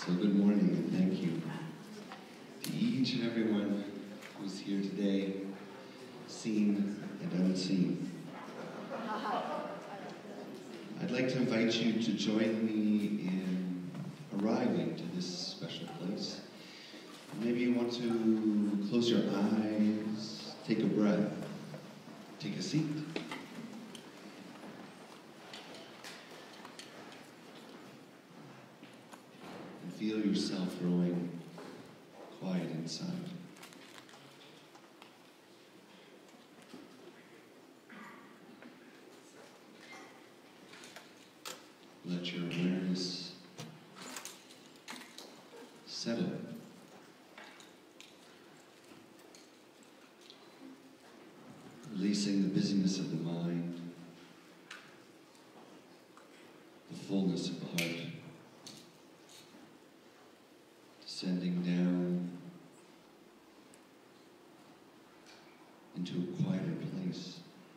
So good morning and thank you to each and everyone who's here today, seen and unseen. I'd like to invite you to join me in arriving to this special place. Maybe you want to close your eyes, take a breath, take a seat. Feel yourself growing quiet inside. Let your awareness settle. Releasing the busyness of the mind, the fullness of the heart. Descending down into a quieter place.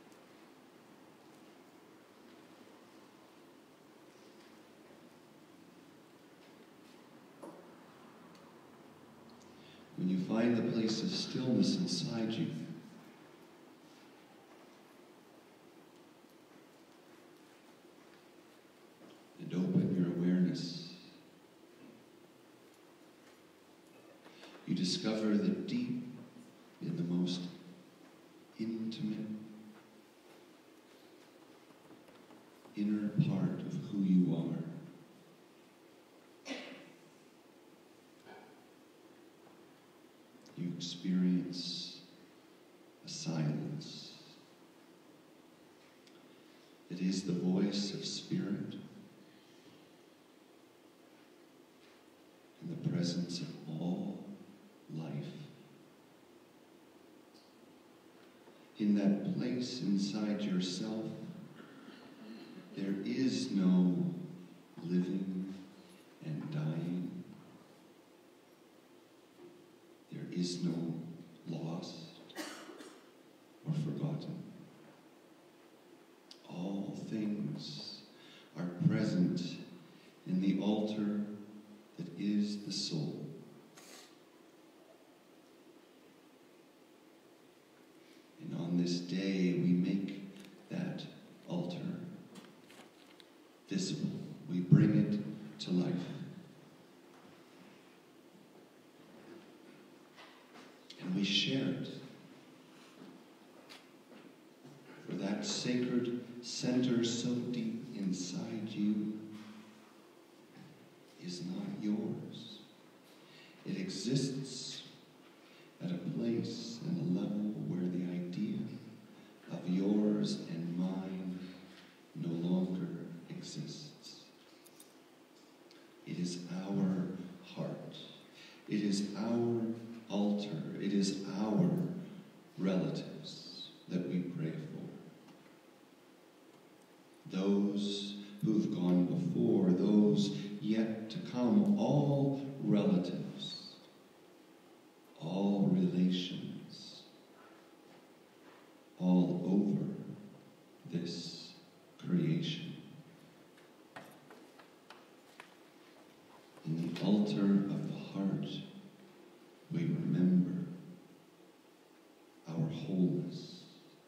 When you find the place of stillness inside you, and open your awareness, you discover that deep in the most intimate, inner part of who you are, you experience a silence. It is the voice of spirit in the presence of all life. In that place inside yourself, there is no living and dying. There is no lost or forgotten. All things are present in the altar that is the soul. And on this day, we make that altar visible. We bring it to life. And we share it. For that sacred center so deep inside you is not yours. It exists at a place and a level where the idea of yours and mine no longer exists. It is our heart. It is our altar. It is our relatives that we pray for. Those who've gone before, those yet to come, all relatives, all relations, all over this creation. In the altar of the heart, we remember our wholeness.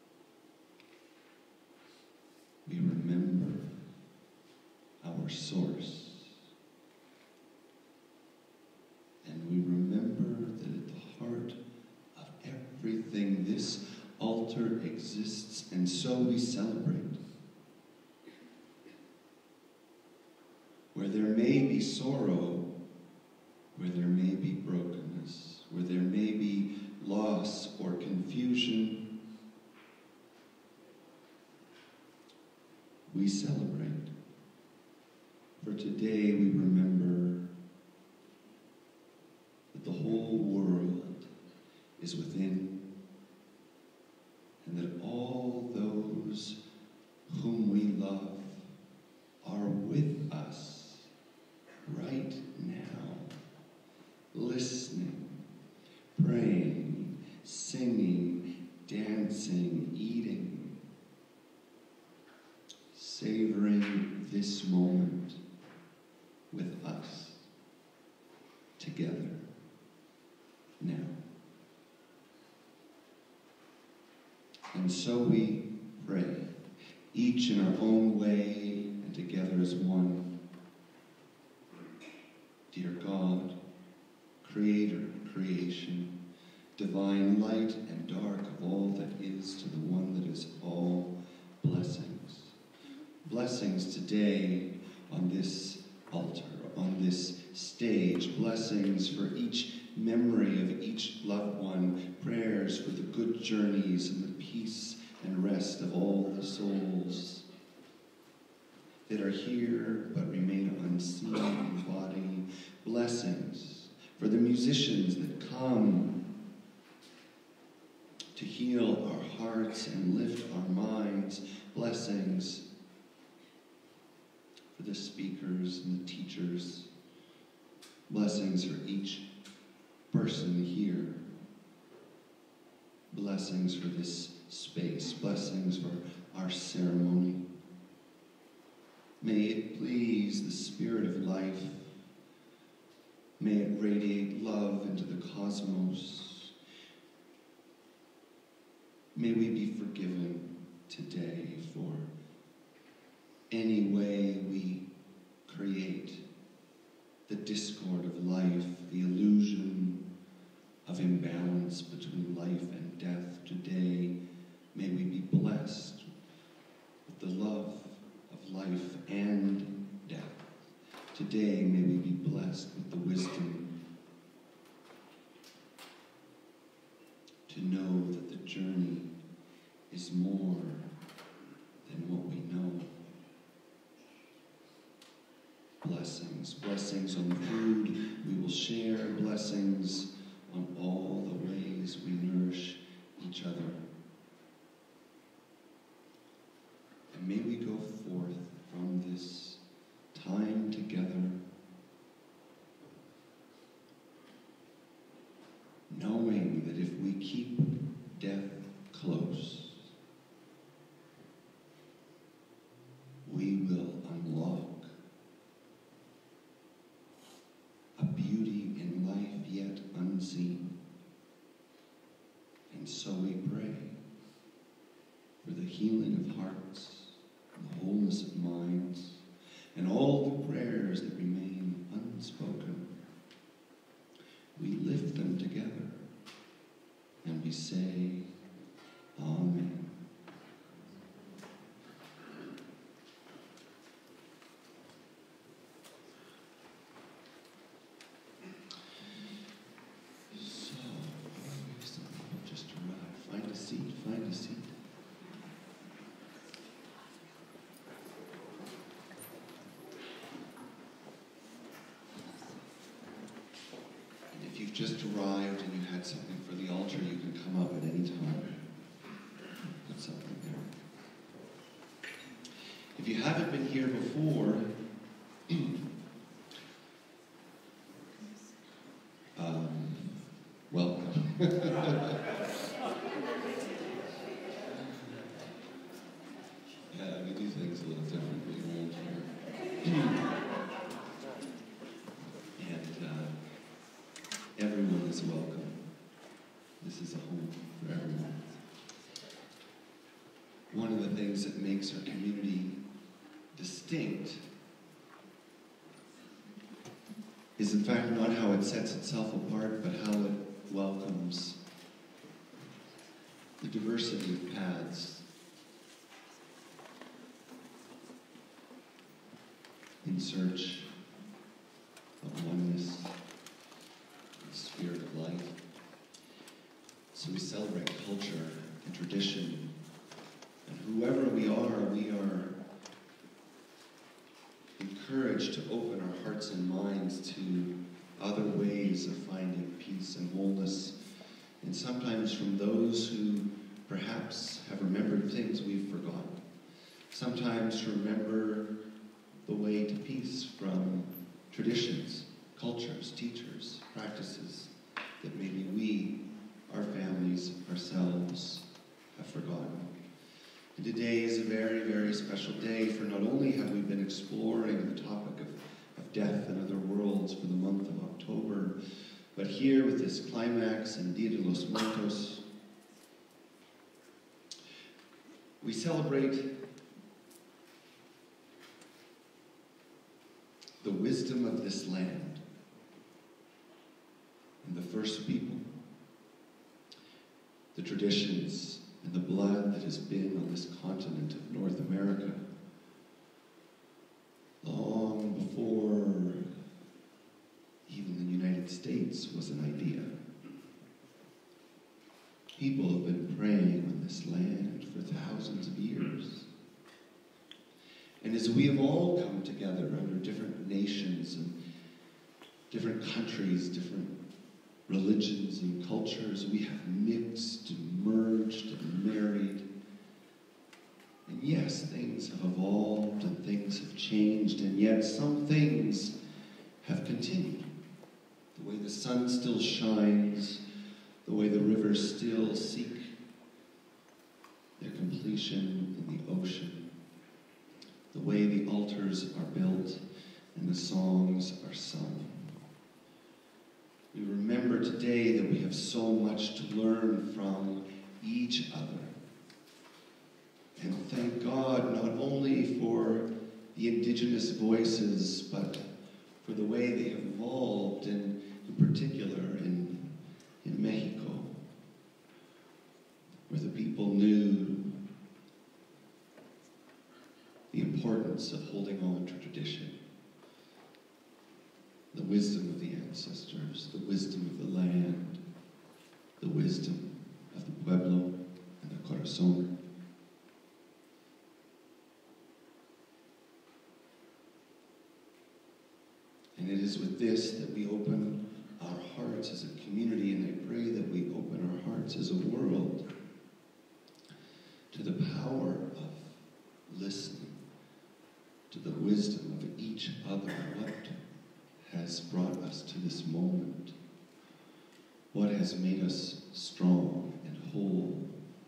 We remember our source. And we remember that at the heart of everything, this altar exists, and so we celebrate. Where there may be sorrow, where there may be brokenness, where there may be loss or confusion, we celebrate. For today we remember that the whole world is within, and that all those whom we love are with us right now, listening, praying, singing, dancing, eating, savoring this moment with us. together now. And so we pray, each in our own way and together as one. Dear God, creator of creation, divine light and dark of all that is to the one that is all, blessings. Blessings today on this altar, on this stage. Blessings for each memory of each loved one. Prayers for the good journeys and the peace and rest of all the souls that are here but remain unseen in body. Blessings for the musicians that come to heal our hearts and lift our minds. Blessings for the speakers and the teachers. Blessings for each person here. Blessings for this space. Blessings for our ceremony. May it please the Spirit of life. May it radiate love into the cosmos. May we be forgiven today for any way we create the discord of life, the illusion of imbalance between life and death. Today, may we be blessed with the love of life and death. Today, may we be blessed with the wisdom to know that the journey is more than what we know. Blessings. Blessings on the food we will share. Blessings on all the ways we nourish each other. And may we go forth from this time together knowing that if we keep death close, we will unlock a beauty in life yet unseen. And so we pray for the healing of hearts, the wholeness of minds, and all the prayers that remain unspoken. We lift them together and we say, Amen. Find a seat. And if you've just arrived and you had something for the altar, you can come up at any time. Put something there. If you haven't been here before, welcome. Things a little differently around here. And everyone is welcome. This is a home for everyone. One of the things that makes our community distinct is in fact not how it sets itself apart, but how it welcomes the diversity of paths in search of oneness, the spirit of life. So we celebrate culture and tradition, and whoever we are encouraged to open our hearts and minds to other ways of finding peace and wholeness, and sometimes from those who perhaps have remembered things we've forgotten. Sometimes to remember the way to peace from traditions, cultures, teachers, practices that maybe we, our families, ourselves have forgotten. And today is a very, very special day, for not only have we been exploring the topic of death and other worlds for the month of October. But here with this climax in Dia de los Muertos, we celebrate the wisdom of this land and the first people, the traditions and the blood that has been on this continent of North America long before even the United States was an idea. People have been praying on this land for thousands of years. And as we have all come together under different nations and different countries, different religions and cultures, we have mixed and merged and married. And yes, things have evolved and things have changed, and yet some things have continued. The way the sun still shines, the way the rivers still seek their completion in the ocean, the way the altars are built and the songs are sung. We remember today that we have so much to learn from each other. And thank God not only for the indigenous voices, but for the way they have evolved, and in particular in Mexico, where the people knew the importance of holding on to tradition, the wisdom of the ancestors, the wisdom of the land, the wisdom of the pueblo and the corazón. And it is with this that we open our hearts as a community, and I pray that we open our hearts as a world to the power of listening, to the wisdom of each other. What has brought us to this moment? What has made us strong and whole?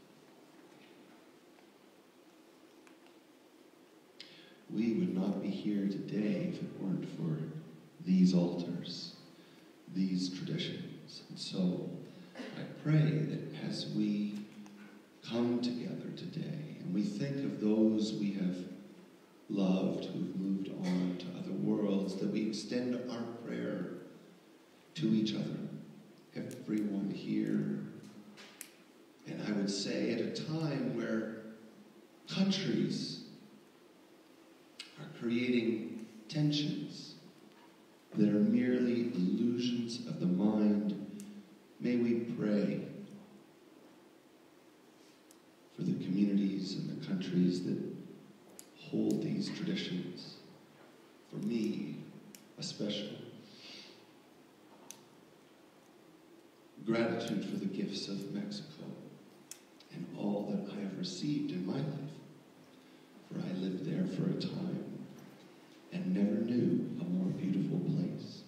We would not be here today if it weren't for these altars, these traditions. And so I pray that as we come together today and we think of those we have loved who've moved on to other worlds, that we extend our prayer to each other, everyone here. And I would say at a time where countries are creating tensions that are merely illusions of the mind, may we pray for the communities and the countries that hold these traditions. For me, especially, gratitude for the gifts of Mexico and all that I have received in my life, for I lived there for a time and never knew a more beautiful place.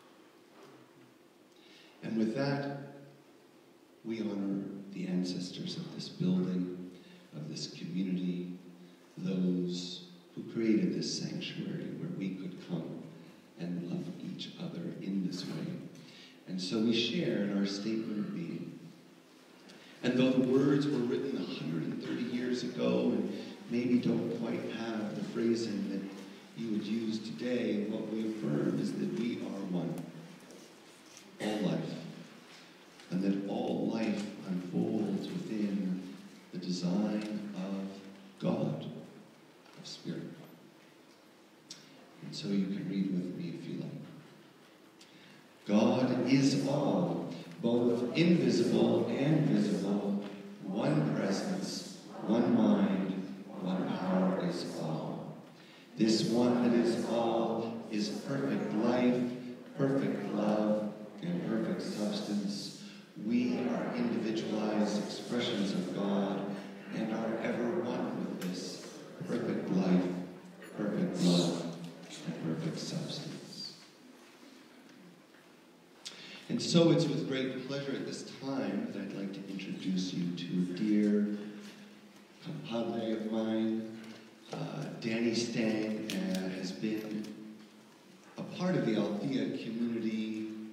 And with that, we honor the ancestors of this building, of this community, those who created this sanctuary where we could come and love each other in this way. And so we share in our statement of being. And though the words were written 130 years ago and maybe don't quite have the phrasing that you would use today, what we affirm is that we are one, all life, and that all life unfolds within the design of God, of Spirit. And so you can read with me if you like. God is all, both invisible and visible, one presence, one mind, one power is all. This one that is all is perfect life, perfect love, and perfect substance. We are individualized expressions of God and are ever one with this perfect life, perfect love, and perfect substance. And so it's with great pleasure at this time that I'd like to introduce you to a dear compadre of mine. Danny Stang has been a part of the Althea community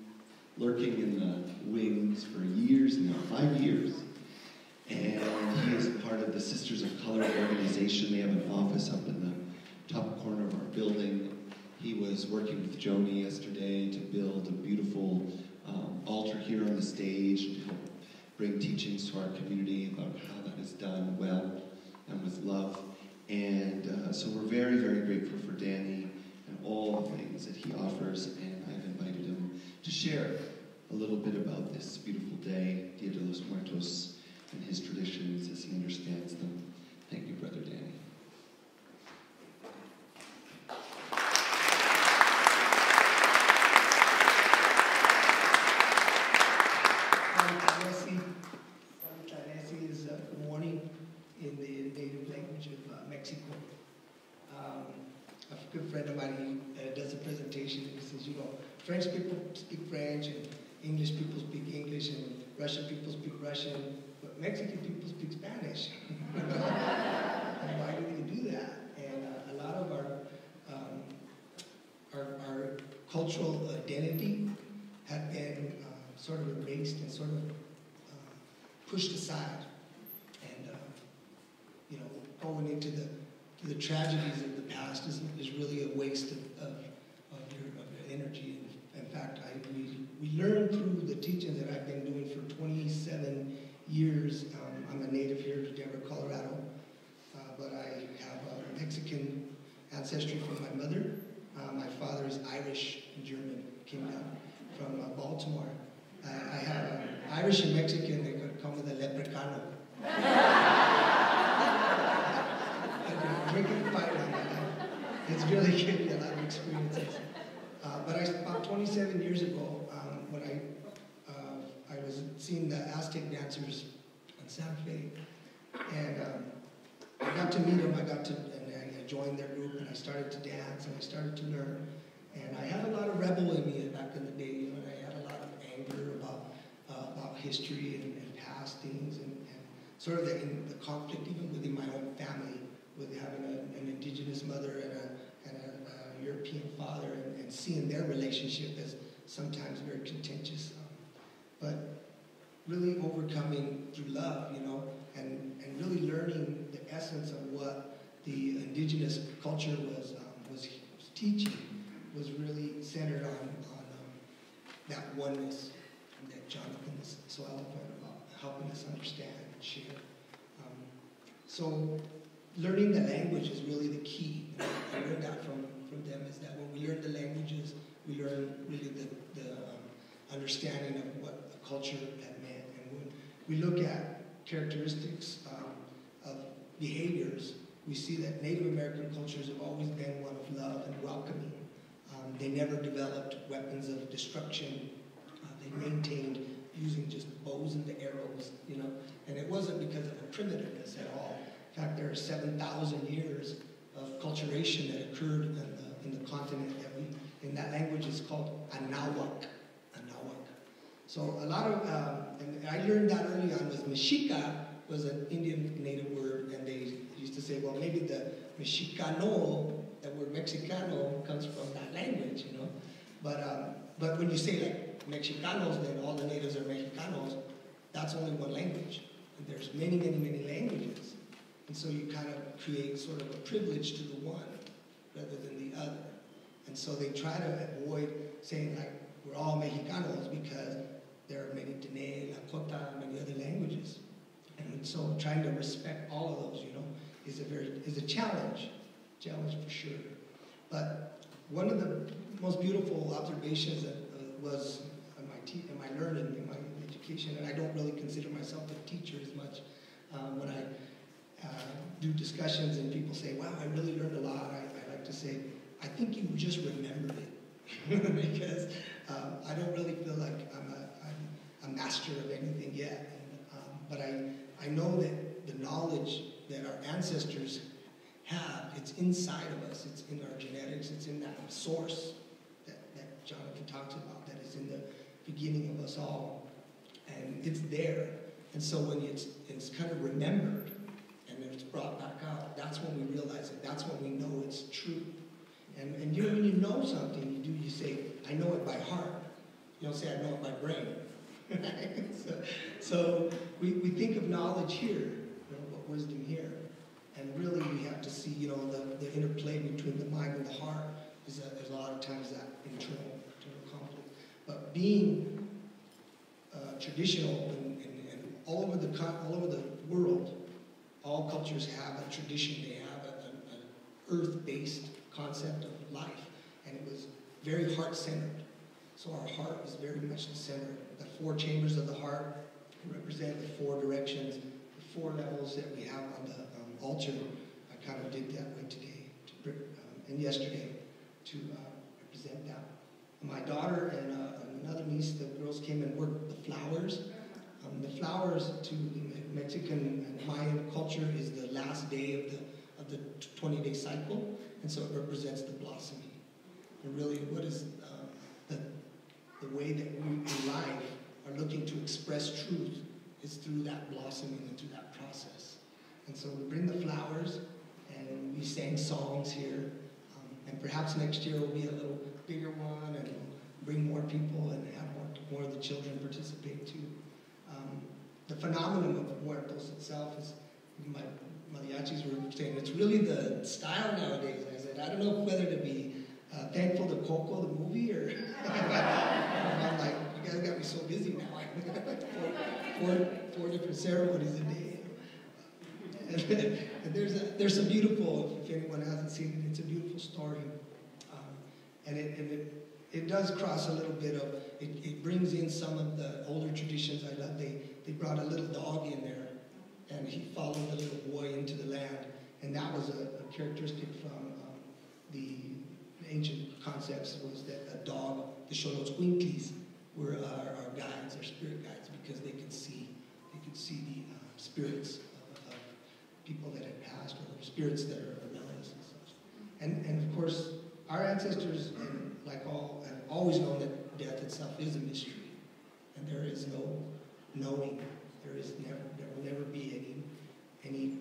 lurking in the wings for years now, 5 years. And he is part of the Sisters of Color organization. They have an office up in the top corner of our building. He was working with Joni yesterday to build a beautiful altar here on the stage to help bring teachings to our community about how that is done well and with love. And so we're very, very grateful for Danny and all the things that he offers. And I've invited him to share a little bit about this beautiful day, Dia de los Muertos, and his traditions as he understands them. Thank you, Brother Danny. Salutanesis is good morning in the native language of Mexico. A good friend of mine does a presentation. He says, you know, French people speak French, and English people speak English, and Russian people speak Russian, but Mexican people speak Spanish. And why do they do that? And a lot of our cultural identity have been sort of erased and sort of pushed aside. And you know, going into the tragedies of the past is really a waste of your energy. In fact, we learned through the teachings that I've been doing for 27 years. I'm a native here in Denver, Colorado, but I have a Mexican ancestry from my mother. My father is Irish and German, came down from Baltimore. I have Irish and Mexican, they could come with a leprechaun. We can fight on that. It's really given me a lot of experiences. But about 27 years ago, when I was seeing the Aztec dancers on Santa Fe, and I got to meet them. And I joined their group, and I started to dance, and I started to learn. And I had a lot of rebel in me back in the day, you know, and I had a lot of anger about history and past things, and sort of the conflict even within my own family, with having an indigenous mother and a European father, and seeing their relationship as sometimes very contentious. But really overcoming through love, you know, and really learning the essence of what the indigenous culture was teaching, was really centered on that oneness that Jonathan is so eloquent about, helping us understand and share. So learning the language is really the key. I learned that from them, is that when we learn the languages, we learn really the understanding of what a culture had meant. And when we look at characteristics of behaviors, we see that Native American cultures have always been one of love and welcoming. They never developed weapons of destruction. They maintained using just bows and the arrows, you know, and it wasn't because of a primitiveness at all. In fact, there are 7,000 years of culturation that occurred in the continent in that language is called Anahuac. So a lot of, and I learned that early on, was Mexica was an Indian native word, and they used to say, well, maybe the Mexicano, that word Mexicano, comes from that language, you know. But when you say like Mexicanos, then all the natives are Mexicanos, that's only one language. And there's many, many, many languages. And so you kind of create sort of a privilege to the one rather than the other. And so they try to avoid saying like, we're all Mexicanos, because there are many Dene, Lakota, and many other languages. And so trying to respect all of those, you know, is a challenge for sure. But one of the most beautiful observations that was in my learning, in my education, and I don't really consider myself a teacher as much, when I do discussions and people say, wow, I really learned a lot, I like to say, I think you just remembered it. Because I don't really feel like I'm a master of anything yet. But I know that the knowledge that our ancestors have, it's inside of us, it's in our genetics, it's in that source that Jonathan talks about, that is in the beginning of us all. And it's there. And so when it's kind of remembered and it's brought back out, that's when we realize it. That's when we know it's true. And you know, when you know something, you say, I know it by heart. You don't say, I know it by brain. so we think of knowledge here, but wisdom here. And really we have to see, the interplay between the mind and the heart. There's a lot of times that internal conflict. But being traditional and all over the world, all cultures have a tradition. They have an earth-based concept of life, and it was very heart-centered. So our heart is very much the center. The 4 chambers of the heart represent the 4 directions, the 4 levels that we have on the altar. I kind of did that way today and yesterday to represent that. My daughter and another niece, the girls came and worked the flowers. The flowers to the Mexican and Mayan culture is the last day of the 20-day cycle, and so it represents the blossoming. And really, what is the way that we in life are looking to express truth is through that blossoming and through that process. And so we bring the flowers, and we sang songs here, and perhaps next year will be a little bigger one, and bring more people and have more of the children participate too. The phenomenon of Muertos itself is, my mariachis were saying, it's really the style nowadays. I said, I don't know whether to be thankful to Coco, the movie, or I'm like, you guys got me so busy now. four different ceremonies a day. And there's some beautiful, if anyone hasn't seen it, it's a beautiful story. And it does cross a little bit of, it brings in some of the older traditions. I love, they brought a little dog in there, and he followed the little boy into the land. And that was a characteristic from the ancient concepts, was that a dog, the Xoloitzcuintlis, were our guides, our spirit guides, because they could see the spirits of people that had passed, or spirits that are relatives and such. And of course, our ancestors, and like all, have always known that death itself is a mystery, and there is no knowing. There will never be any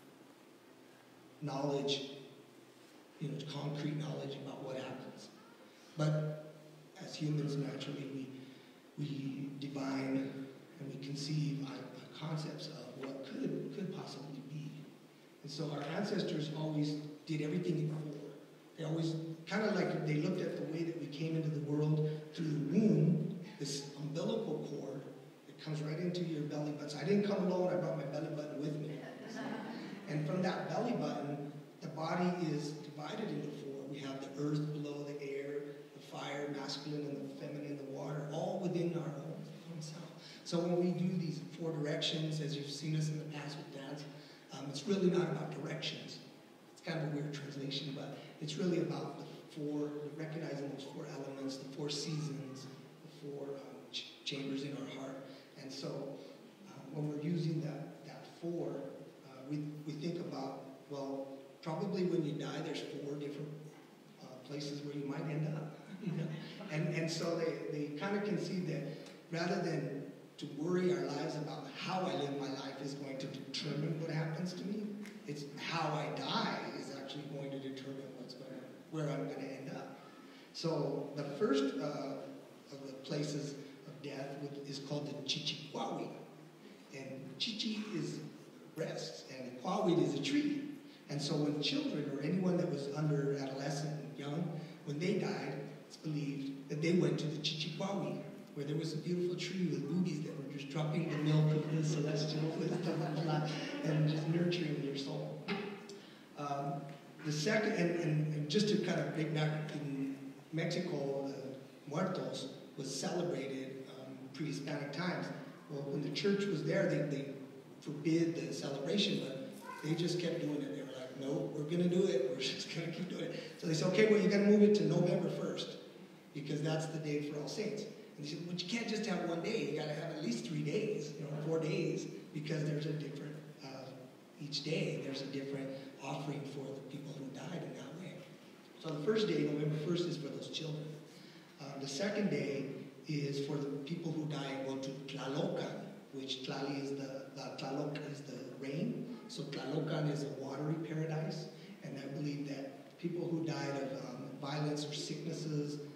knowledge, concrete knowledge about what happens. But as humans, naturally, we divine and we conceive concepts of what could possibly be. And so our ancestors always did everything in 4. They always, kind of like, they looked at the way that we came into the world through the womb, this umbilical cord that comes right into your belly button. So I didn't come alone, I brought my belly button with me. And from that belly button, the body is divided into 4. We have the earth below, the air, the fire, masculine and the feminine, the water, all within our own self. So when we do these 4 directions, as you've seen us in the past with dance, it's really not about directions. It's kind of a weird translation, but it's really about recognizing those 4 elements, the 4 seasons, the 4 chambers in our heart. And so when we're using that 4, we think about, well, probably when you die, there's 4 different places where you might end up. And so they kind of concede that rather than to worry our lives about how I live my life is going to determine what happens to me, it's how I die is actually going to determine where I'm going to end up. So the first of the places of death is called the Chichiquawit. And Chichi is breasts, and Quawit is a tree. And so when children, or anyone that was under adolescent and young, when they died, it's believed that they went to the Chichiquawit, where there was a beautiful tree with boobies that were just dropping the milk of the celestial wisdom and just nurturing your soul. The second, and just to kind of break back, in Mexico, Muertos was celebrated pre-Hispanic times. Well, when the church was there, they forbid the celebration, but they just kept doing it. They were like, no, we're going to do it. We're just going to keep doing it. So they said, okay, well, you got to move it to November 1st, because that's the day for All Saints. And they said, well, you can't just have one day. You got to have at least 3 days, 4 days, because there's a different, each day, there's a different offering for the people who died in that way. So the first day, November 1st, is for those children. The second day is for the people who die and go to Tlalocan, which Tlali is Tlaloc is the rain. So Tlalocan is a watery paradise. And I believe that people who died of violence or sicknesses,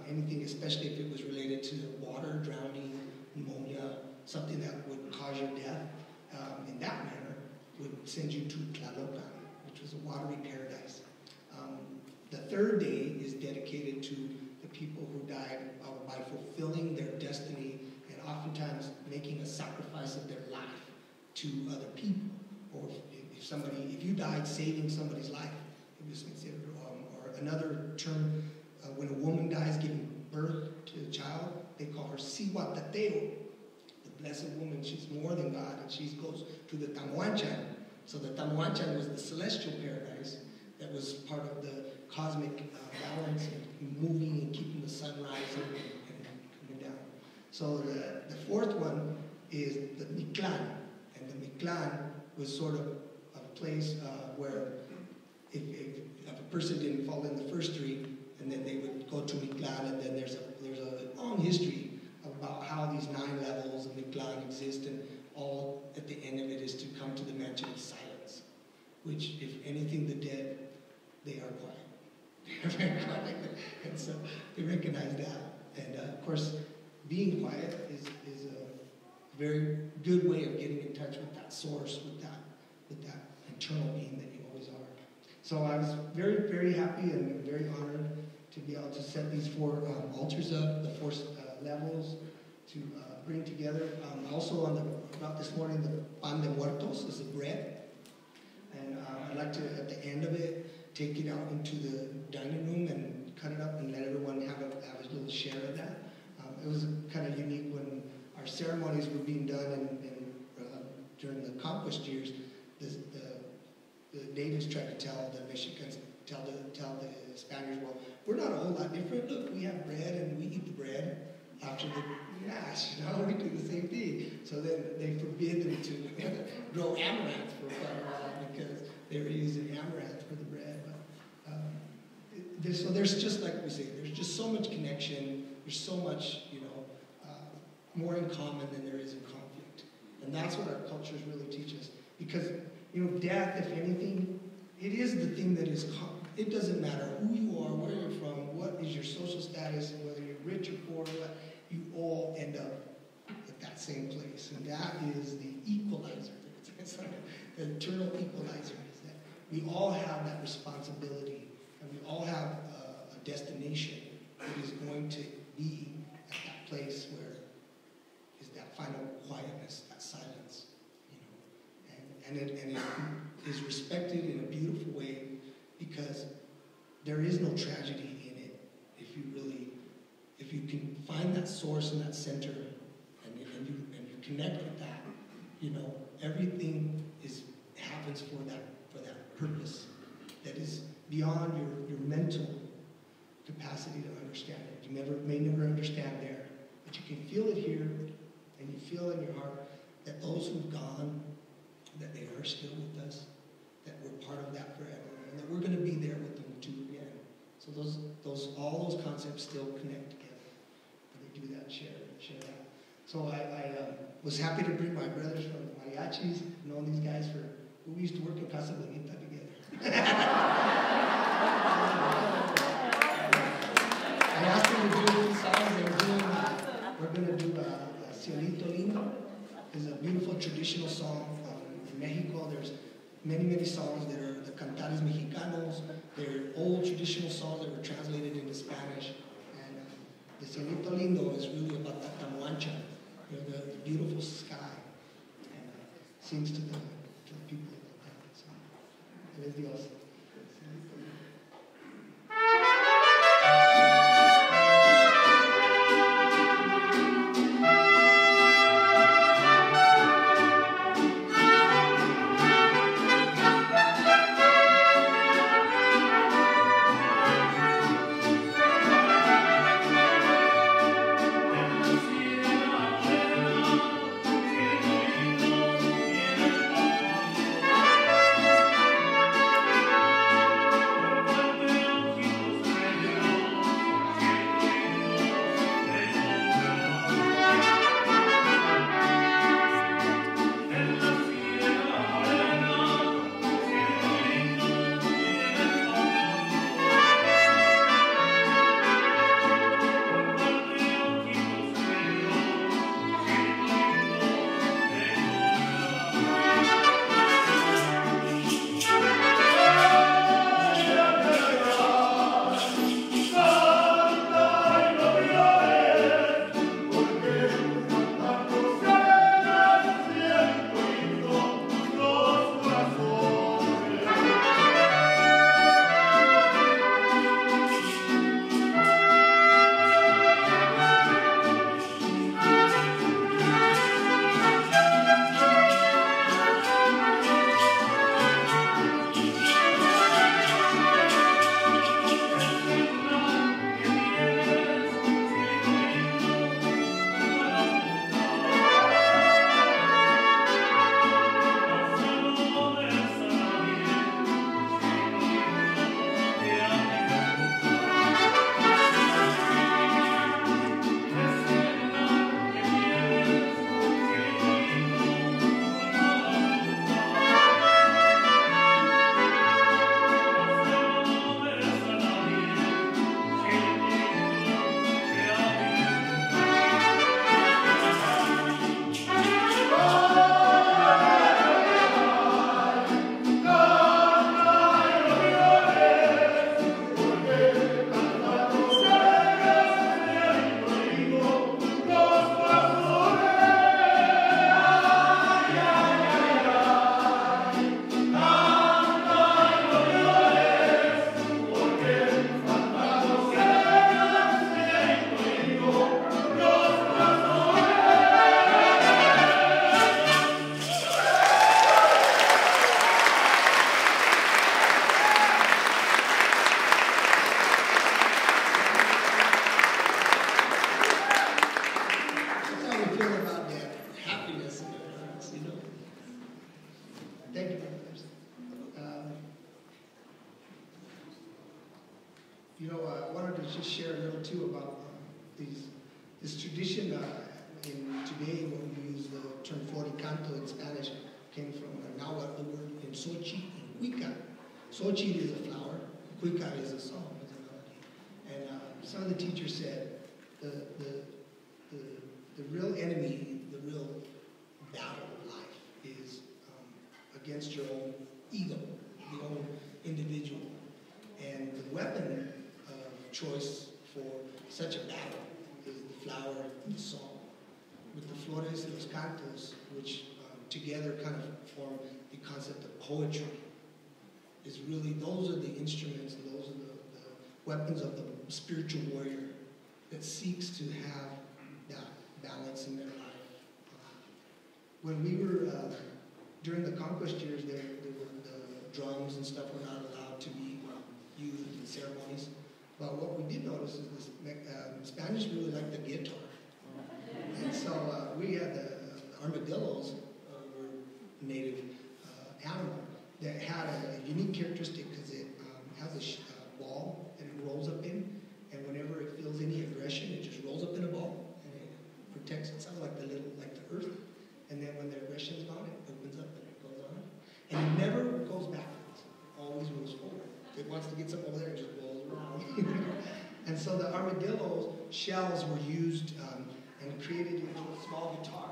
anything, especially if it was related to water, drowning, pneumonia, something that would cause your death in that manner, would send you to Tlalocan, which was a watery paradise. The third day is dedicated to the people who died by fulfilling their destiny and oftentimes making a sacrifice of their life to other people. Or if you died saving somebody's life, it was considered, or another term, when a woman dies giving birth to a child, they call her Siwatateo, the blessed woman. She's more than God, and she goes to the Tamuanchan. So the Tamuanchan was the celestial paradise that was part of the cosmic balance and moving and keeping the sun rising and coming down. So the fourth one is the Mictlan, and the Mictlan was sort of a place where if a person didn't fall in the first three, and then they would go to Mictlan, and then there's a long history about how these 9 levels of Mictlan exist, and all at the end of it is to come to the mansion of silence, which, if anything, the dead, they are quiet. They're very quiet, and so they recognize that. And of course, being quiet is a very good way of getting in touch with that source, with that internal being that you always are. So I was very, very happy and very honored to be able to set these 4 altars up, the 4 levels to bring together. Also about this morning, the pan de muertos is the bread. And I'd like to, at the end of it, take it out into the dining room and cut it up and let everyone have a little share of that. It was kind of unique when our ceremonies were being done and during the conquest years. The natives tried to tell the Mexicans, tell the Spaniards, well, we're not a whole lot different. Look, we have bread and we eat the bread after the mass. We do the same thing. So then they forbid them to grow amaranth for quite a while because they were using amaranth for the bread. But, so there's just, like we say, there's just so much connection. There's so much, more in common than there is in conflict. And that's what our cultures really teach us. Because, death, if anything, it is the thing that is common. It doesn't matter who you are, where you're from, what is your social status, whether you're rich or poor, you all end up at that same place. And that is the equalizer. It's like the eternal equalizer, is that we all have that responsibility, and we all have a destination that is going to be at that place where is that final quietness, that silence, and it is respected in a beautiful way because there is no tragedy in it if you can find that source and that center and you connect with that, everything happens for that purpose that is beyond your mental capacity to understand it. You may never understand there, but you can feel it here, and you feel in your heart that those who've gone, that they are still with us, that we're part of that forever, and that we're going to be there with them too again. So all those concepts still connect together, and they do that, share that. So I was happy to bring my brothers from the mariachis. I've known these guys we used to work in Casa Bonita together. I asked them to do these songs. We're going to do Cielito Lindo. It's a beautiful traditional song. In Mexico, there's many, many songs that are the cantares mexicanos. They're old traditional songs that were translated into Spanish. And the Cielito Lindo is really about the Tamuancha, the beautiful sky, and sings to the people about that. So, it is Dios. This tradition in today, when we use the term floricanto in Spanish, came from a Nahuatl word in Xochitl and Cuica. Xochitl is a flower, Cuica is a song, is a melody. And some of the teachers said the real enemy, the real battle of life is against your own ego, your own individual. And the weapon of choice for such a battle is the flower and the song. With the flores y los cantos, which together kind of form the concept of poetry, is really, those are the instruments and those are the weapons of the spiritual warrior that seeks to have that balance in their life. When we were, during the conquest years, the drums and stuff were not allowed to be used in ceremonies. But what we did notice is this, Spanish really liked the guitar. And so we had the armadillos, were native animal, that had a unique characteristic because it has a ball that it rolls up in, and whenever it feels any aggression, it just rolls up in a ball, and it protects itself like the earth. And then when the aggression is gone, it opens up and it goes on. And it never goes backwards, it always moves forward. If it wants to get something over there, it just rolls around. And so the armadillo shells were used and created into a small guitar.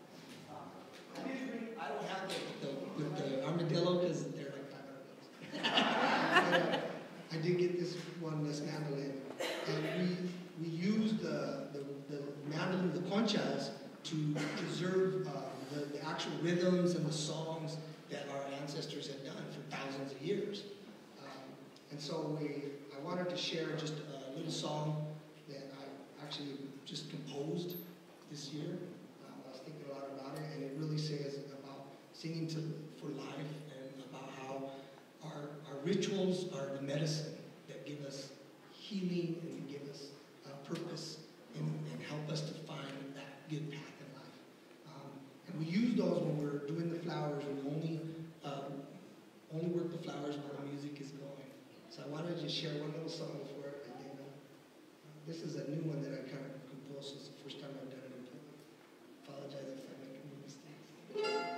I don't have the armadillo because they're like $500. But, I did get this mandolin, and we used the mandolin, the conchas, to preserve the actual rhythms and the songs that our ancestors had done for thousands of years. And so I wanted to share just a little song that I actually just composed this year. I was thinking a lot about it, and it really says about singing for life and about how our rituals are the medicine that give us healing and give us purpose and help us to find that good path in life. And we use those when we're doing the flowers. We only work the flowers while the music is going. So I wanted to just share one little song before I did. This is a new one that I kind of composed. It's the first time I've done it in public. Apologize if I make any mistakes.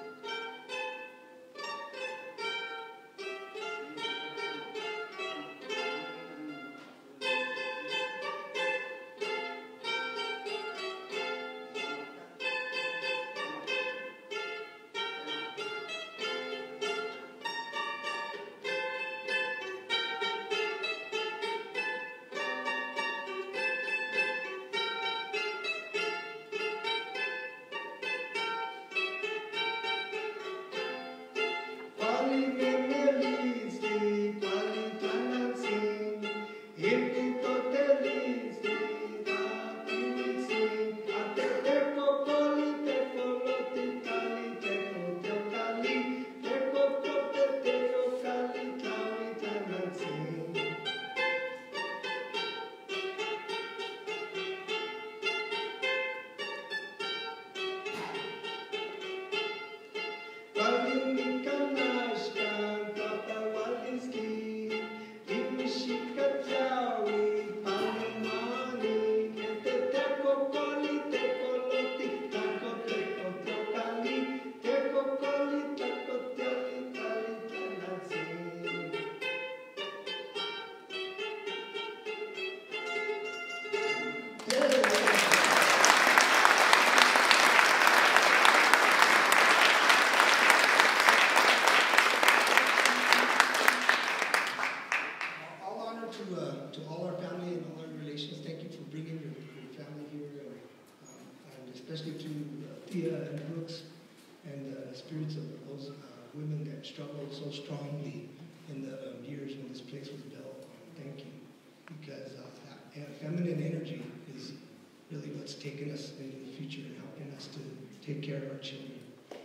Especially to Thea and Brooks and the spirits of those women that struggled so strongly in the years when this place was built. Thank you, because that feminine energy is really what's taken us into the future and helping us to take care of our children.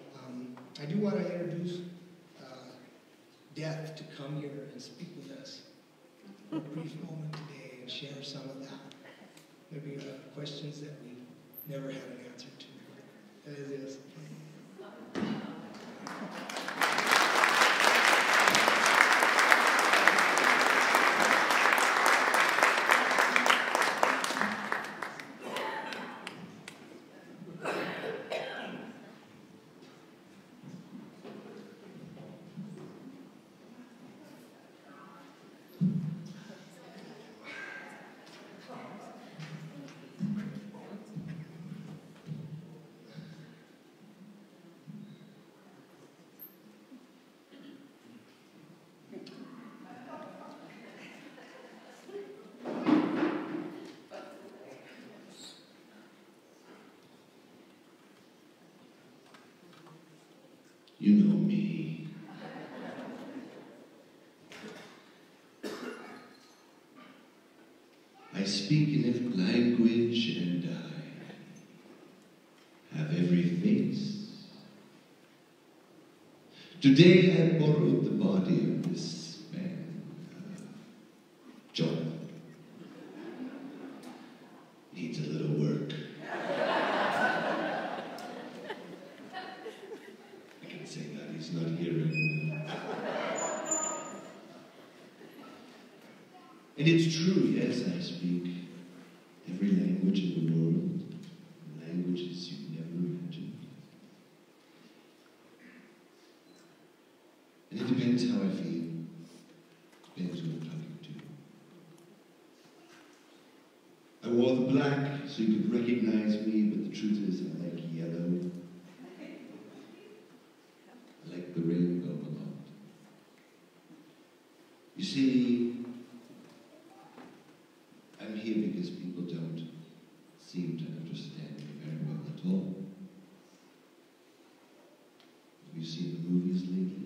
I do want to introduce Death to come here and speak with us for a brief moment today and share some of that. Maybe questions that we never had an answer to. That is it. You know me. I speak in every language and I have every face. Today I borrowed the body of this man, John. Needs a little work. I can say that he's not here anymore. And it's true, yes, I speak every language in the world, languages you've never imagined. And it depends how I feel, depends who I'm talking to. I wore the black so you could recognize me, but the truth is I like yellow. I like the rainbow a lot. You see, I'm here because people don't seem to understand me very well at all. Have you seen the movies lately?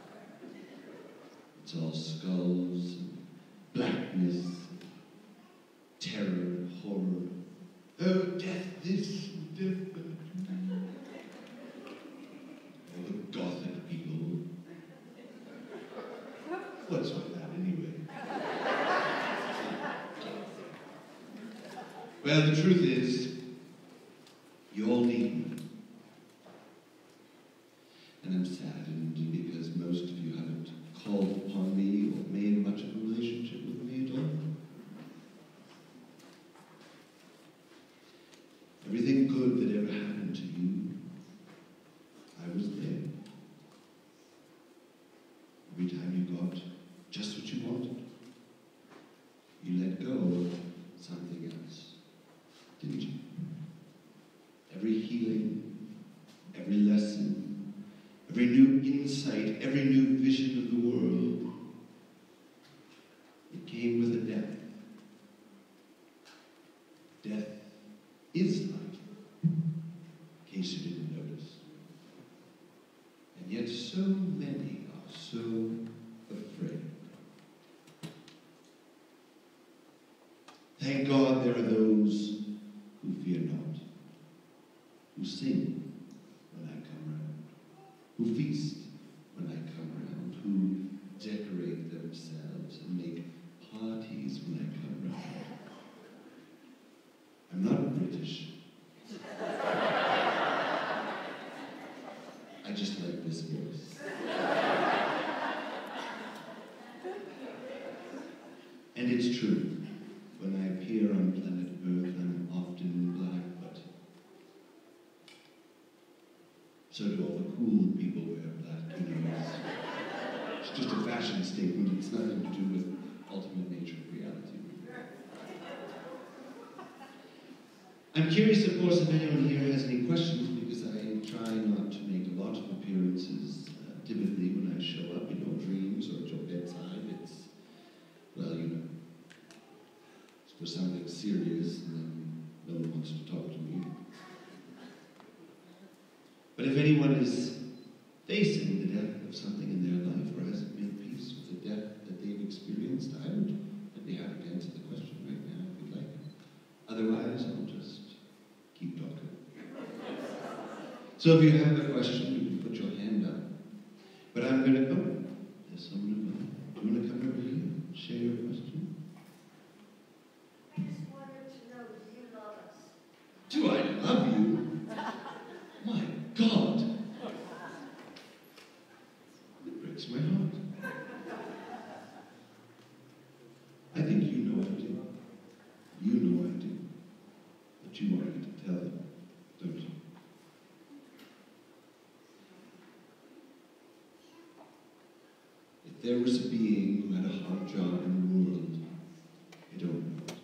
It's all skulls, and blackness, terror, horror. Oh, death this, death that. All the gothic people. What's with that anyway? Well, the truth is, you all need me. And I'm saddened because most of you haven't called upon me or made much of a relationship with me at all. Everything good that ever happened to you, I was there. Every time you got just what you wanted, you let go of something else, didn't you? Every healing, every lesson, every new insight, every new vision of the world, it came with a death. Death is life, in case you didn't notice. And yet so many are so afraid. Thank God there are those who fear not, who sing when I come round, who feast when I come round, who decorate themselves and make parties when I come round. I'm not British. I just like this voice. And it's true. When I appear on planet Earth, I'm often in black, but so do all the cool people wear black, you know. It's just a fashion statement. It's nothing to do with ultimate nature of reality. I'm curious, of course, if anyone here has any questions, because I try not to make a lot of appearances. Typically, when I show up, you know, dreams or at your bedside, it's, well, you know, it's for something serious, and then no one wants to talk to me. But if anyone is facing the death of something in their life or hasn't made peace with the death that they've experienced, I'd be happy to answer the question right now if you'd like. Otherwise, I'll just keep talking. So if you have a question, you can put your hand up. But I'm going to go. There's someone in mind. Do you want to come over here and share your question? I just wanted to know, do you love us? Do I love you? My God! It breaks my heart. I think you know I do. You know I do. But you want me to tell them, don't you? If there was a being who had a hard job in the world, I don't know it.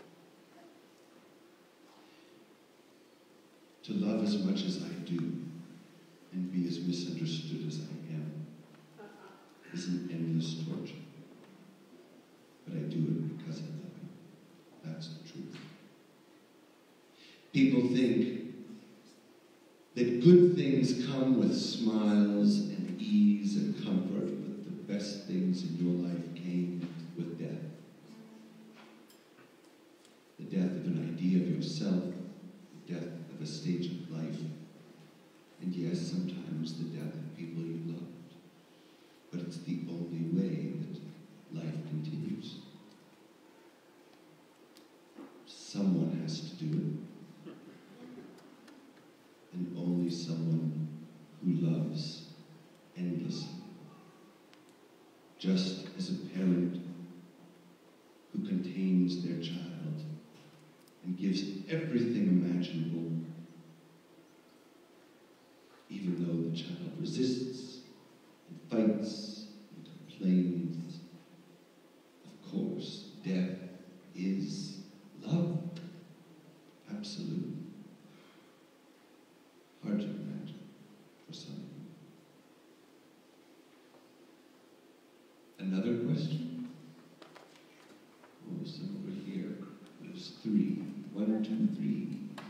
To love as much as I do and be as misunderstood as I am is an endless torture. But I do it because I love you. That's the truth. People think that good things come with smiles and ease and comfort, but the best things in your life came with death. The death of an idea of yourself, the death of a stage of life, and yes, sometimes the death of people you loved. But it's the only way that life continues. Someone has to do it. And only someone who loves endlessly. Just as a parent who contains their child and gives everything imaginable, even though the child resists and fights and complains. Of course, death is love. Absolutely. Hard to imagine for some. Another question? Oh, some over here. There's 3. 1, 2, 3.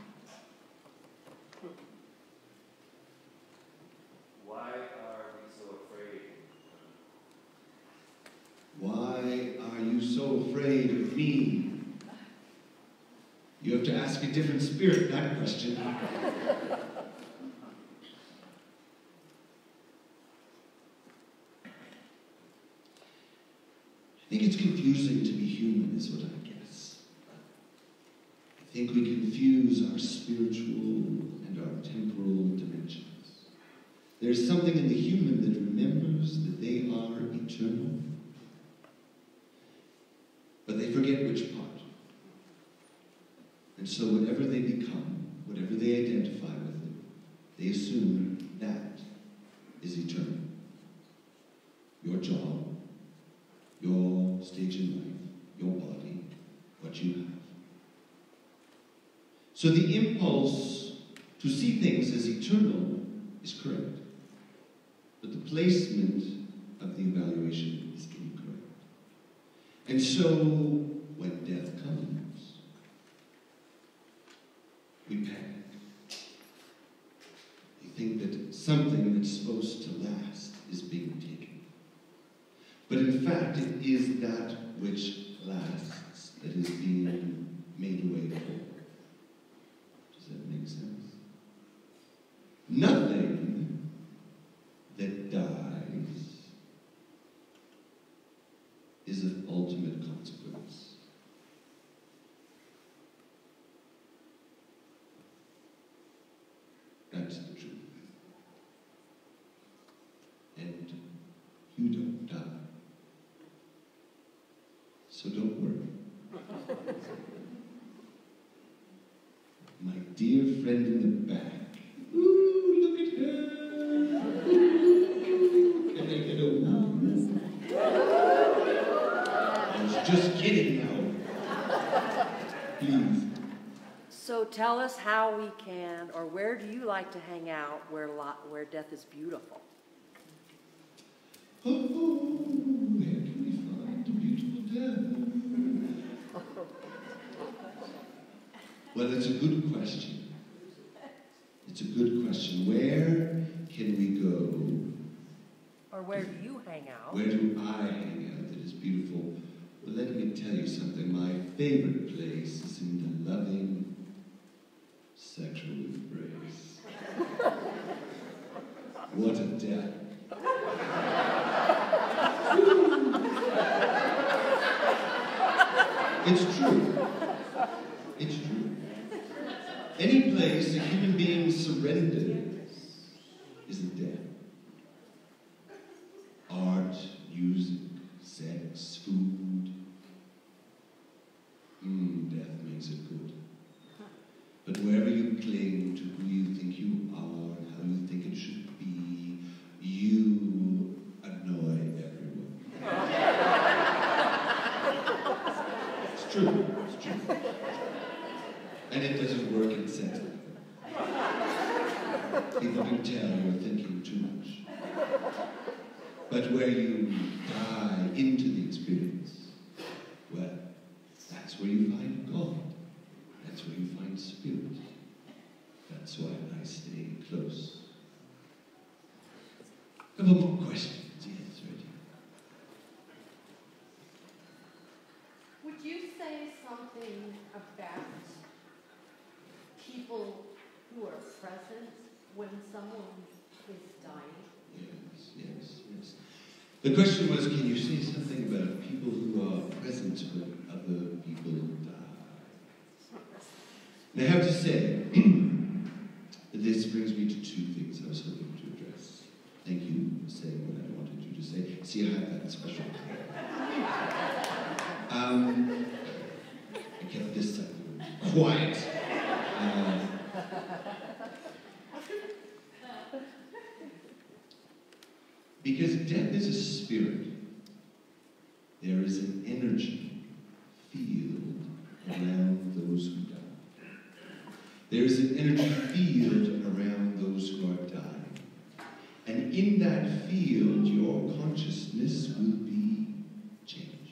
Why are we so afraid? Why are you so afraid of me? You have to ask a different spirit that question. I think it's confusing to be human, is what I guess. I think we confuse our spiritual and our temporal dimensions. There's something in the human that remembers that they are eternal, but they forget which part. And so whatever they become, whatever they identify with it, they assume that is eternal. Your job, your stage in life, your body, what you have. So the impulse to see things as eternal is correct, but the placement of the evaluation is incorrect. And so when death comes, we panic. We think that something that's supposed to last is being taken. But in fact, it is that which lasts that is being made way for. Does that make sense? Nothing that dies is of ultimate consequence. That's the truth. And you don't die. So don't worry. My dear friend in the back. Ooh, look at her. Ooh, can I get a woo? I was just kidding now. Please. So tell us how we can, or where do you like to hang out where death is beautiful? Oh, where can we find a beautiful death? Well, it's a good question. It's a good question. Where can we go? Or where do you hang out? Where do I hang out that is beautiful? Well, let me tell you something. My favorite place is in the loving sexual embrace. What a death. It's true. It's true. Any place a human being surrenders is a death. Art, music, sex, food. Death makes it good. But wherever you cling to who you think you are and how you think it should be, you annoy everyone. It's true. It's true. And it doesn't work in sex. People can tell you're thinking too much. But where you die into the experience, well, that's where you find God. That's where you find spirit. That's why I stay close couple more questions. Yes, Reggie. Would you say something about people who are present when someone is dying? Yes, yes, yes. The question was, can you say something about people who are present when other people die? And I have to say, this brings me to two things I was hoping to address. Thank you for saying what I wanted you to say. See, I have that special. I kept this side quiet. Because death is a spirit. There is an energy field around those who die. There is an energy field around those who are dying. And in that field, your consciousness will be changed.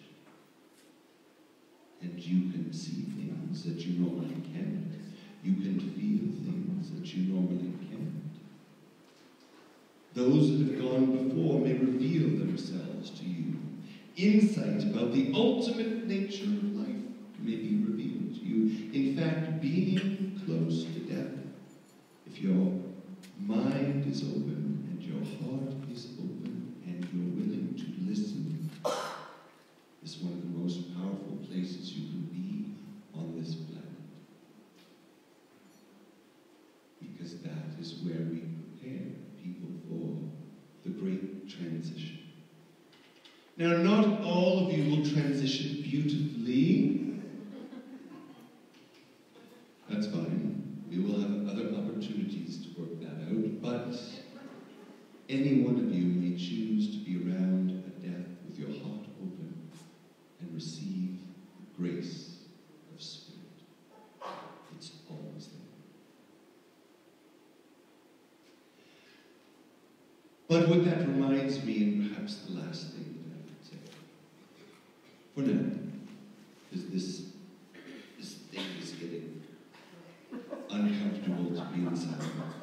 And you can see things that you normally can't. You can feel things that you normally can't. Those that have gone before may reveal themselves to you. Insight about the ultimate nature of life may be revealed to you. In fact, being close to death, if your mind is open and your heart is open and you're willing to listen, is one of the most powerful places you can be on this planet. Because that is where we prepare people for the great transition. Now, not all of you will transition beautifully. That's fine. We will have other opportunities to work that out, but any one of you may choose to be around a death with your heart open and receive the grace of spirit. It's always there. But what that reminds me, and perhaps the last thing that I would say, for now, is this thing is getting uncomfortable to be inside.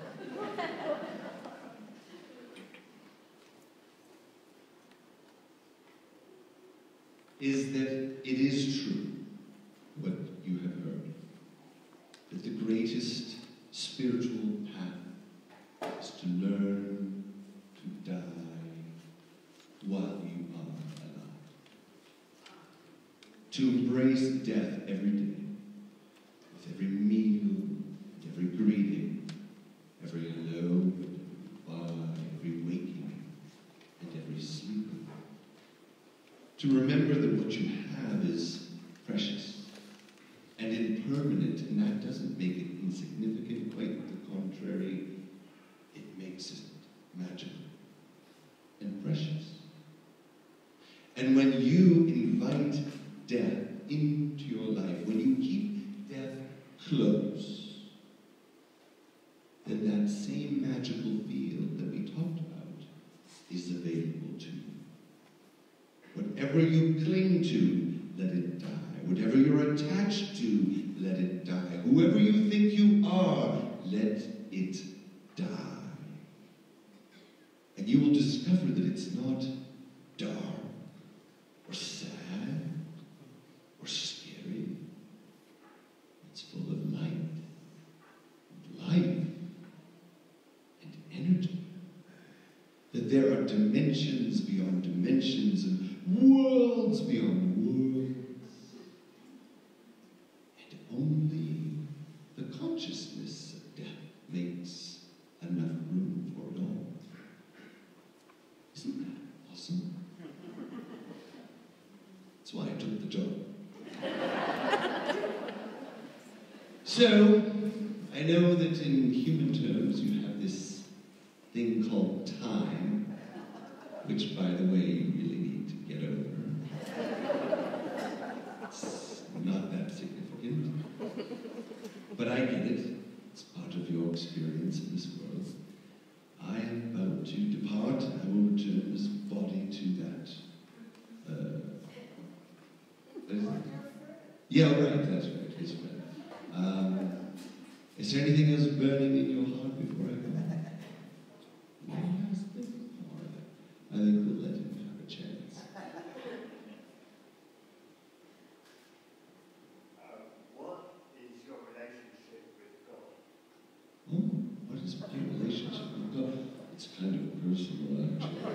Is that it is true what you have heard, that the greatest spiritual path is to learn to die while you are alive. To embrace death every day, with every meal, every greeting, every hello, every waking, and every sleeping. To remember that what you have is precious and impermanent, and that doesn't make it insignificant, quite the contrary, it makes it magical and precious. And when you invite death into your life, when you keep death close, then that same magical field that we talked about is available to you. Whatever you cling to, let it die. Whatever you're attached to, let it die. Whoever you think you are, let it die. And you will discover that it's not dark or sad or scary. It's full of light, and life, and energy. That there are dimensions beyond dimensions and worlds beyond worlds. And only the consciousness of death makes enough room for it all. Isn't that awesome? That's why I took the job. So, I know that in human terms you have this thing called time, which, by the way, you really need to get over. It's not that significant. But I get it. It's part of your experience in this world. I am about to depart. I will return this body to that. What is it? Yeah, right, that's right. His friend. Is there anything else burning in your heart before I go? One last thing. All right. is my relationship with God. It's kind of personal, actually.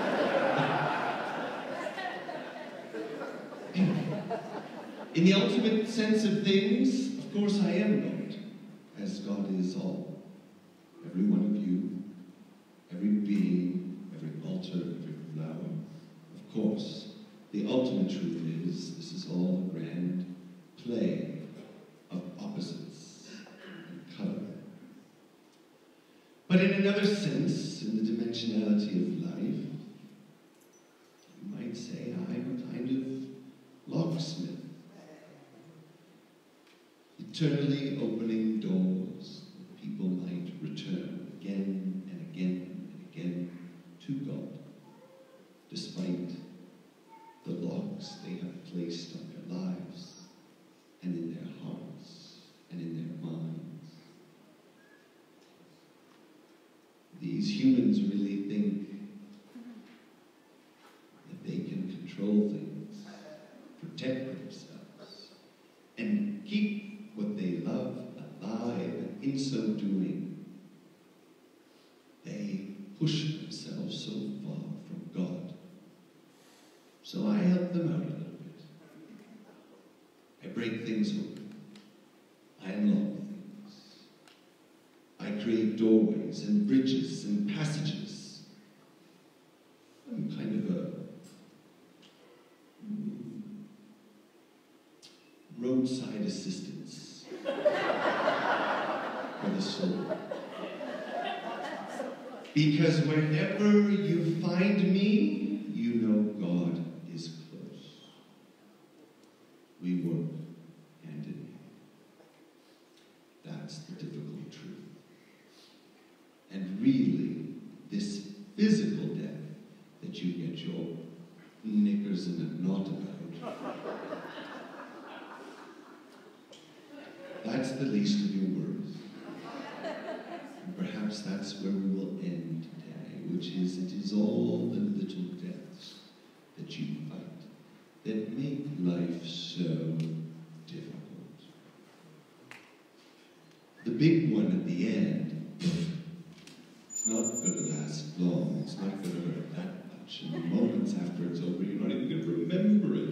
In the ultimate sense of things, of course I am loved, as God is all. Every one of you, every being, every altar, every flower. Of course, the ultimate truth is, this is all a grand play of opposites and color. But in another sense, in the dimensionality of life, you might say I'm a kind of locksmith, eternally opening doors that people might return again and again and again to God, despite the locks they have placed on their lives and in their hearts and in their minds. These humans really think that they can control things, protect themselves, and keep what they love alive, and in so doing, they push themselves so far from God. So I help them out a little bit. I break things open. I unlock things. I create doorways and bridges and passages. I'm kind of a roadside assistance for the soul. Because wherever you find me, you know God is close. We work hand in hand. That's the difficult truth. And really, this physical death that you get your knickers in a knot about, that's the least of your worries. And perhaps that's where we will end today, which is, it is all the little deaths that you fight that make life so difficult. The big one at the end, it's not going to last long, it's not going to hurt that much, and the moments after it's over, you're not even going to remember it.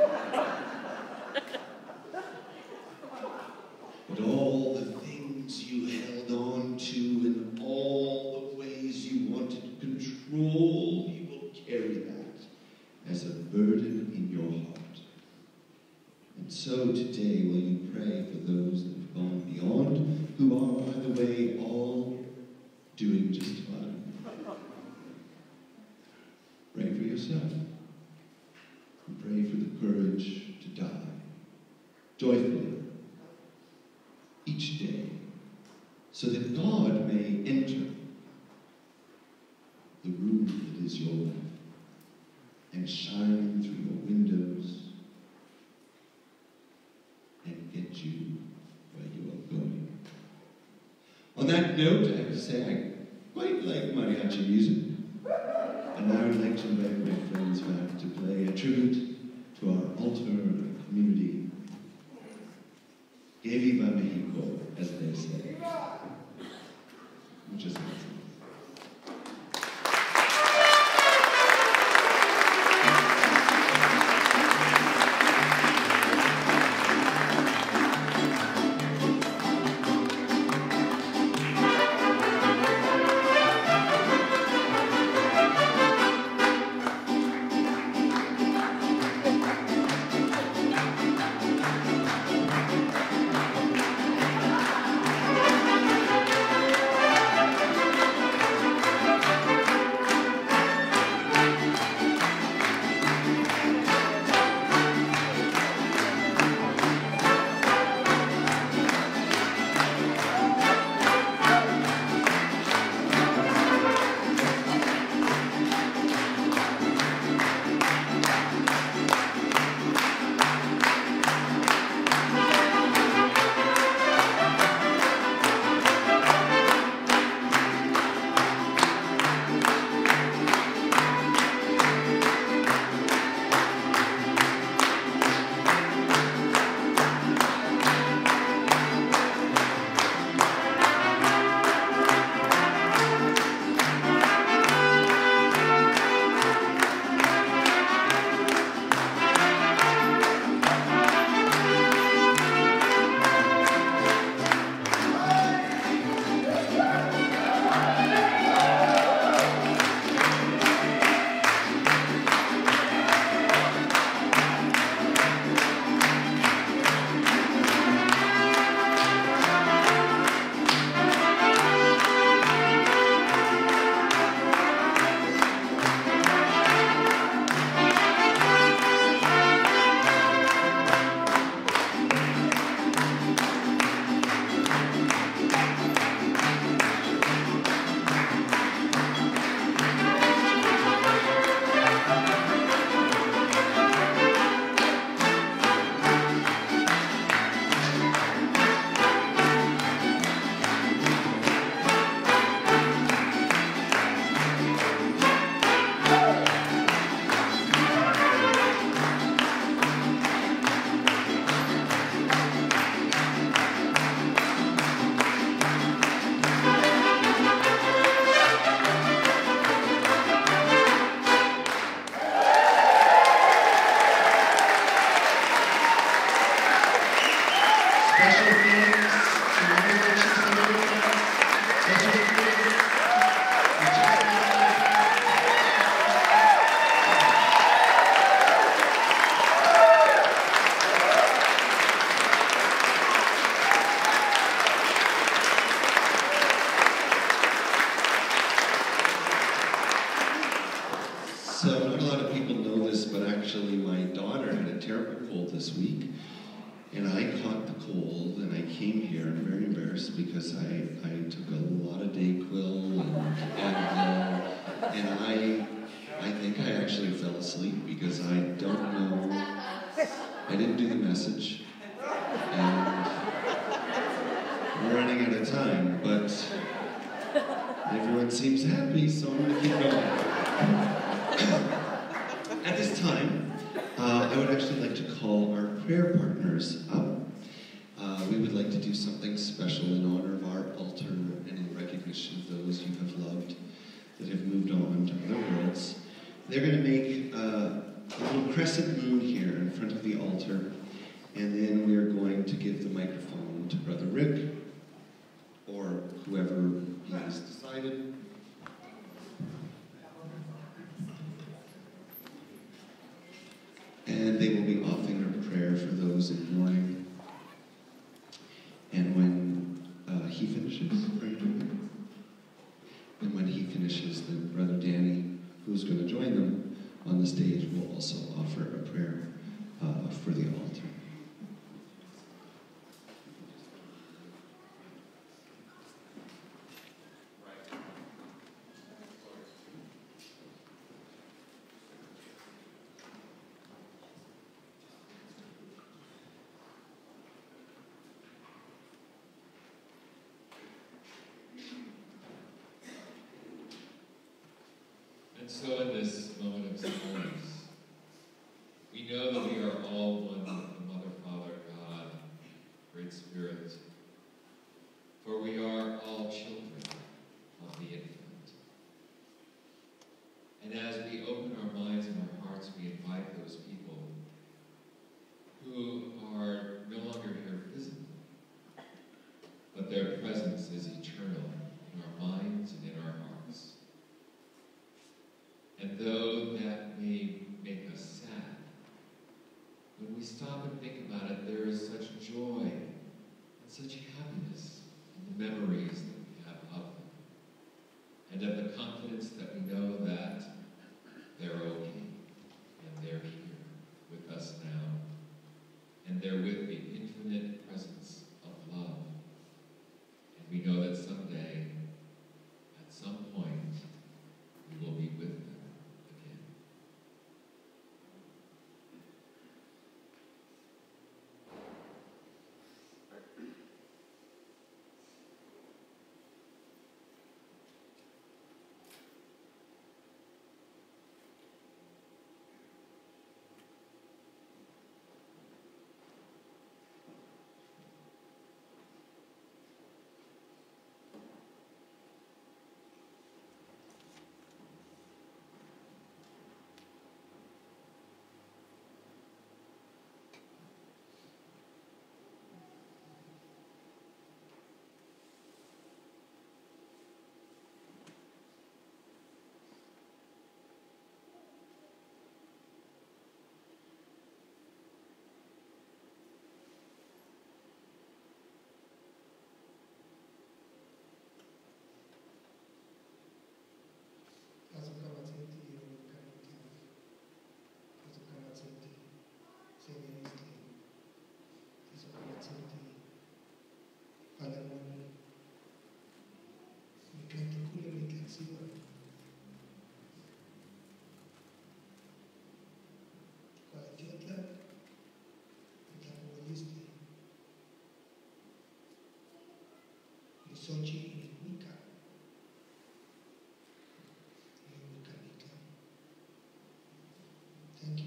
But all the things you held on to and all the ways you wanted to control, you will carry that as a burden in your heart. And so today, will you pray for those that have gone beyond, who are, by the way, all doing just fine? Pray for yourself. And pray for the courage to die joyfully each day, so that God may enter the room that is your life and shine through your windows and get you where you are going. On that note, I have to say I quite like mariachi music, and I would like to invite my friends back to play a tribute to our altar and our community. Que viva Mexico, as they say. Muchas gracias. this week, and I caught the cold, and I came here. I'm very embarrassed because I took a lot of Dayquil, and I think I actually fell asleep because I don't know. I didn't do the message, and we're running out of time, but everyone seems happy, so I'm going to keep going. At this time, I would actually like to call our prayer partners up. We would like to do something special in honor of our altar and in recognition of those you have loved that have moved on to other worlds. They're going to make a little crescent moon here in front of the altar, and then we are going to give the microphone to Brother Rick, or whoever he has decided. And they will be offering a prayer for those in mourning. And when he finishes, and when he finishes, then Brother Danny, who's going to join them on the stage, will also offer a prayer for the altar. So in this moment of silence, we know that we are all one with the Mother, Father, God, Great Spirit, for we are all children of the Infinite. And as we open our minds and our hearts, we invite those people who are no longer here physically, but their presence is eternal in our minds and in our hearts. And though that may make us sad, when we stop and think about it, there is such joy and such happiness in the memories that we have of them, and of the confidence that we know that they're okay, and they're here with us now, and they're with the infinite presence of love. And we know that someday, at some point, we will be with them. Sochi. Thank you.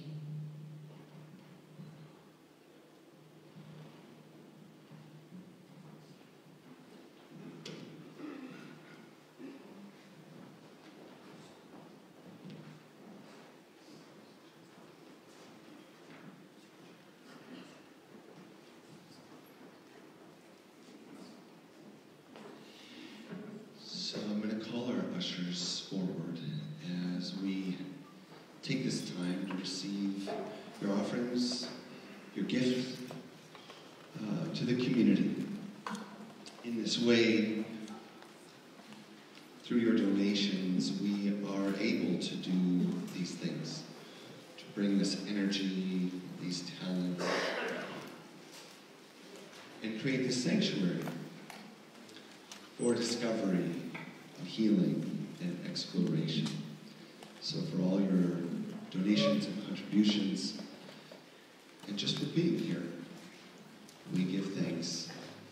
So I'm going to call our ushers forward as we take this time to receive your offerings, your gifts to the community. In this way, through your donations, we are able to do these things, to bring this energy, these talents, and create this sanctuary for discovery and healing and exploration. So for all your donations and contributions, and just for being here, we give thanks.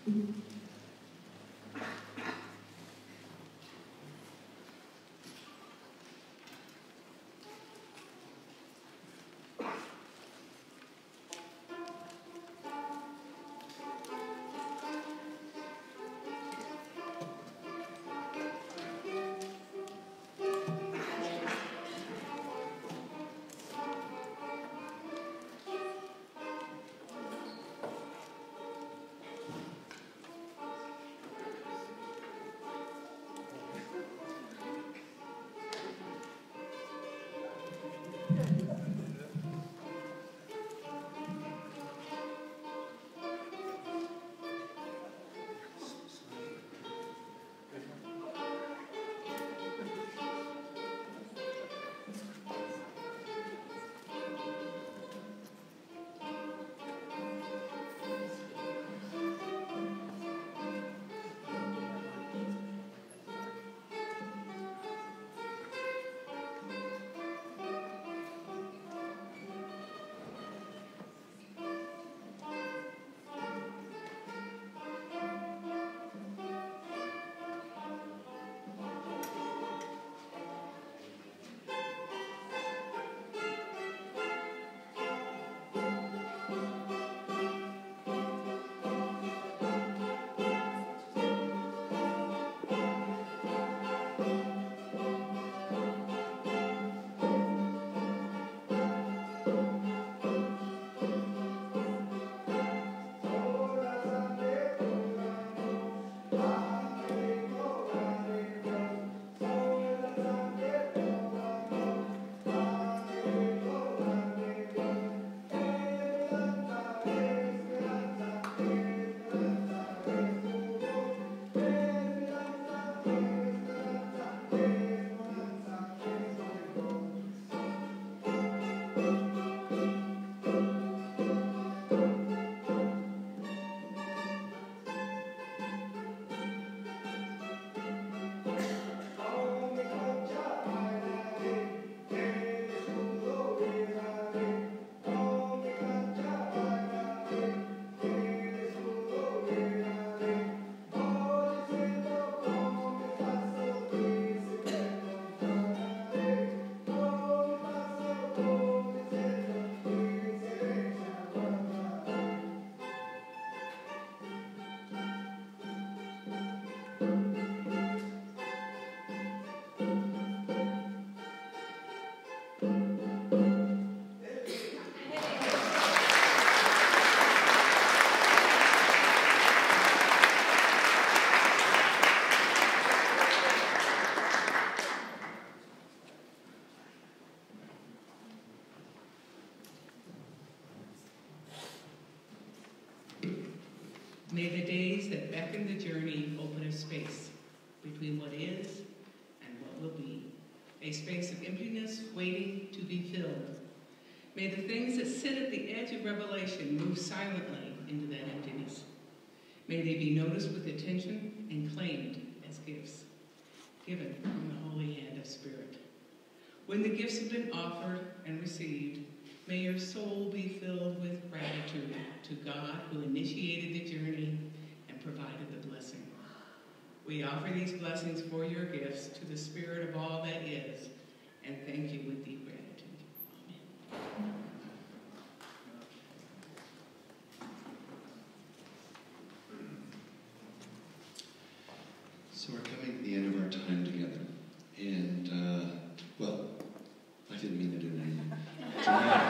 May the days that beckon the journey open a space between what is and what will be, a space of emptiness waiting to be filled. May the things that sit at the edge of revelation move silently into that emptiness. May they be noticed with attention and claimed as gifts, given from the holy hand of Spirit. When the gifts have been offered and received, may your soul be filled with gratitude to God who initiated the journey and provided the blessing. We offer these blessings for your gifts to the Spirit of all that is, and thank you with deep gratitude. Amen. So we're coming to the end of our time together. And, well, I didn't mean to do that.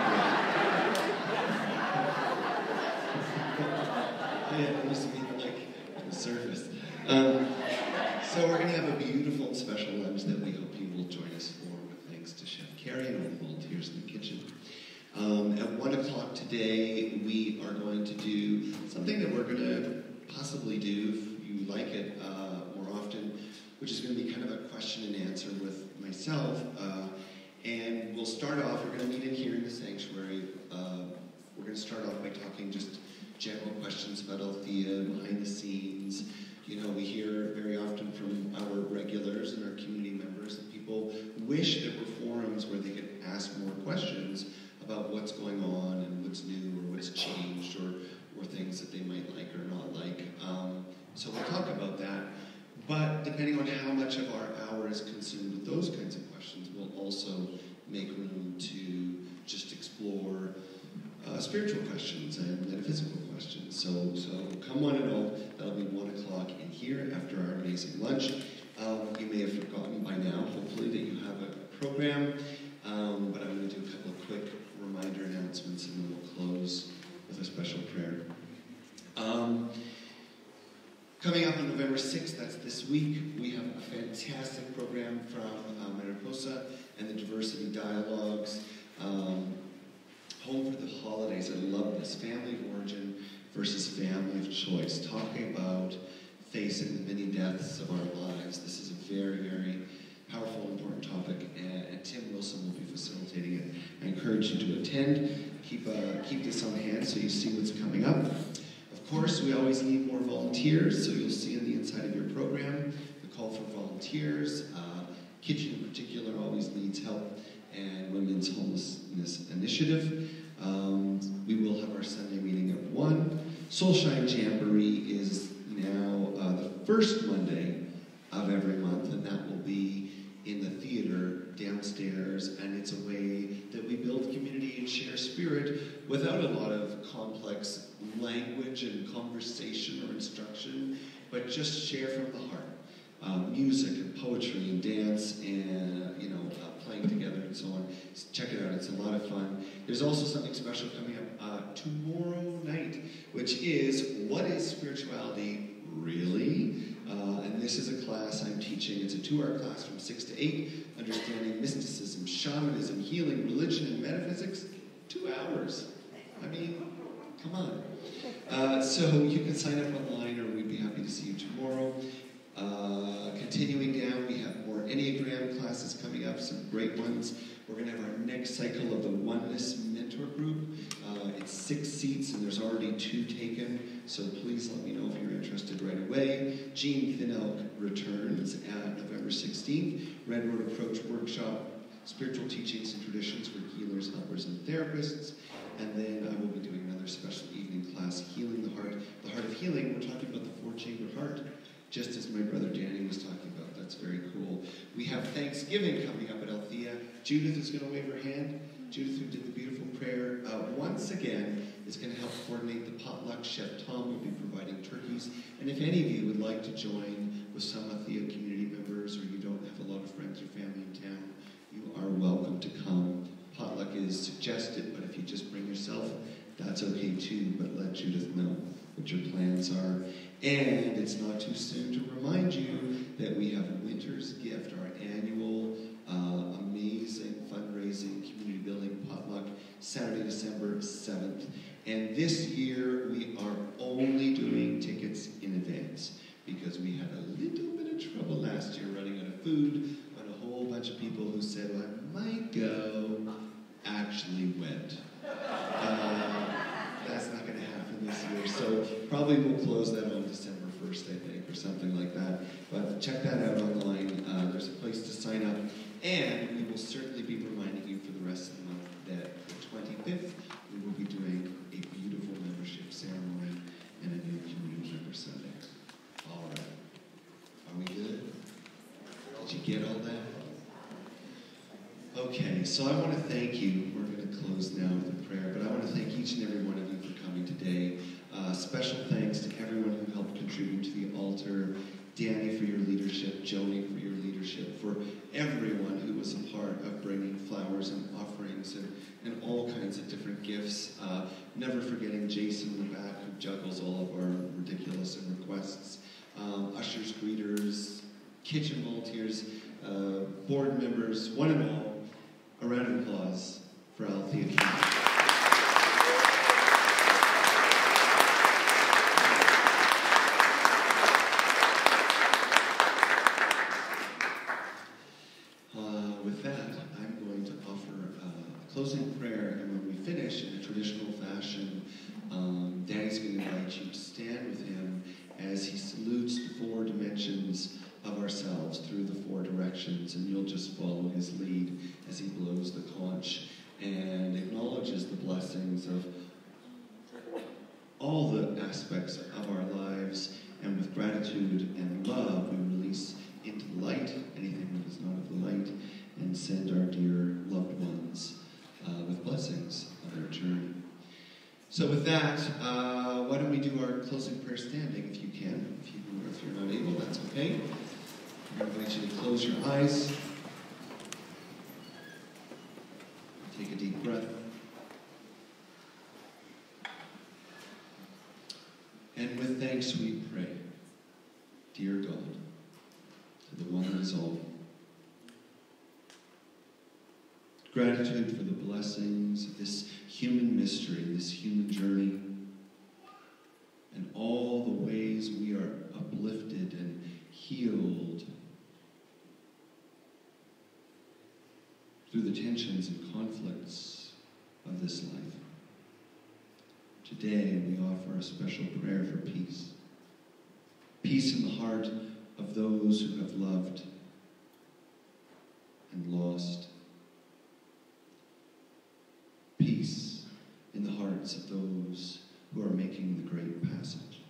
Yeah, it used to be like the surface. So we're going to have a beautiful and special lunch that we hope you will join us for, with thanks to Chef Carrie and all the volunteers in the kitchen. At 1 o'clock today, we are going to do something that we're going to possibly do, if you like it, more often, which is going to be kind of a question and answer with myself. And we'll start off, we're going to meet in here in the sanctuary We're going to start off by talking just general questions about Althea, behind the scenes. You know, we hear very often from our regulars and our community members that people wish there were forums where they could ask more questions about what's going on and what's new or what's changed or things that they might like or not like. So we'll talk about that. But depending on how much of our hour is consumed with those kinds of questions, we'll also make room to just explore spiritual questions and metaphysical questions. So come one and all, that'll be 1 o'clock in here after our amazing lunch. You may have forgotten by now, hopefully, that you have a program, but I'm going to do a couple of quick reminder announcements and then we'll close with a special prayer. Coming up on November 6th, that's this week, we have a fantastic program from Mariposa and the Diversity Dialogues. Home for the Holidays. I love this. Family of origin versus family of choice. Talking about facing the many deaths of our lives. This is a very, very powerful and important topic, and Tim Wilson will be facilitating it. I encourage you to attend. Keep this on hand so you see what's coming up. Of course, we always need more volunteers, so you'll see on the inside of your program the call for volunteers. Kitchen in particular always needs help, and Women's Homelessness Initiative. We will have our Sunday meeting at 1. Soulshine Jamboree is now the first Monday of every month, and that will be in the theater downstairs, and it's a way that we build community and share spirit without a lot of complex language and conversation or instruction, but just share from the heart. Music and poetry and dance and playing together and so on. Check it out, it's a lot of fun. There's also something special coming up tomorrow night, which is What is Spirituality Really? And this is a class I'm teaching. It's a 2-hour class from 6 to 8, understanding mysticism, shamanism, healing, religion, and metaphysics. 2 hours. I mean, come on. So you can sign up online, or we'd be happy to see you tomorrow. Continuing down, we have more Enneagram classes coming up, some great ones. We're going to have our next cycle of the Oneness Mentor Group. It's 6 seats, and there's already 2 taken, so please let me know if you're interested right away. Jean Thin-Elk returns at November 16th. Red Road Approach Workshop, Spiritual Teachings and Traditions for Healers, Helpers, and Therapists. And then I will be doing another special evening class, Healing the Heart. The Heart of Healing, we're talking about the 4-chamber heart, just as my brother Danny was talking about. That's very cool. We have Thanksgiving coming up at Althea. Judith is going to wave her hand. Judith, who did the beautiful prayer, once again is going to help coordinate the potluck. Chef Tom will be providing turkeys. And if any of you would like to join with some Althea community members, or you don't have a lot of friends or family in town, you are welcome to come. Potluck is suggested, but if you just bring yourself, that's okay too. But let Judith know what your plans are. And it's not too soon to remind you that we have Winter's Gift, our annual amazing fundraising community building potluck, Saturday, December 7th. And this year we are only doing tickets in advance because we had a little bit of trouble last year running out of food, and a whole bunch of people who said, well, I might go, actually went. That's not going to happen this year. So probably we'll close that on December 1st, I think, or something like that. But check that out online. There's a place to sign up. And we will certainly be reminding you for the rest of the month that the 25th, we will be doing a beautiful membership ceremony and a new community member Sunday. All right. Are we good? Did you get all that? Okay, so I want to thank you. We're going to close now with a prayer, but I want to thank each and every one of you for coming today. Special thanks to everyone who helped contribute to the altar. Danny for your leadership, Joni for your leadership, for everyone who was a part of bringing flowers and offerings and all kinds of different gifts. Never forgetting Jason in the back who juggles all of our ridiculous and requests. Ushers, greeters, kitchen volunteers, board members, one and all, a round of applause for Althea Community. With that, I'm going to offer a closing prayer, and when we finish in a traditional fashion. Danny's going to invite you to stand with him as he salutes the 4 dimensions of ourselves through the 4 directions, and you'll just follow his lead as he blows the conch and acknowledges the blessings of all the aspects of our lives, and with gratitude and love we release into the light anything that is not of the light, and send our dear loved ones with blessings on their journey. So with that, why don't we do our closing prayer standing, if you can. If you're not able, that's okay. I invite you to close your eyes. Take a deep breath. And with thanks we pray, dear God, to the one that is all. Gratitude for the blessings of this human mystery, this human journey, and all the ways we are uplifted and healed through the tensions and conflicts of this life. Today we offer a special prayer for peace. Peace in the heart of those who have loved and lost. Peace in the hearts of those who are making the great passage.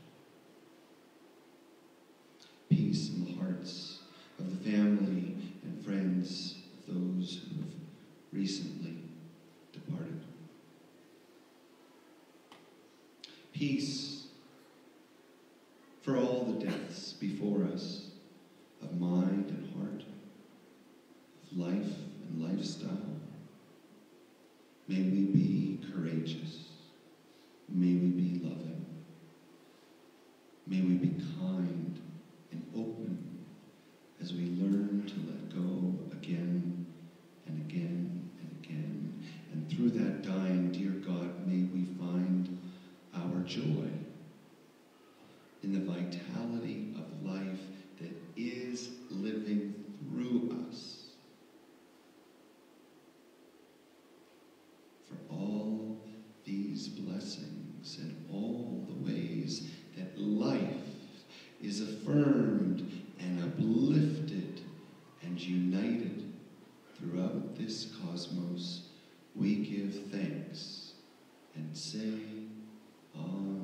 Peace in the hearts of the family and friends of those who have recently departed. Peace for all the deaths before us of mind and heart, of life and lifestyle. May we be courageous. May we be loving. May we be kind and open as we learn to let go again and again and again. And through that dying, dear God, may we find our joy in the vitality of life that is living through us. For all these blessings and all the ways that life is affirmed and uplifted and united throughout this cosmos, we give thanks and say, Amen.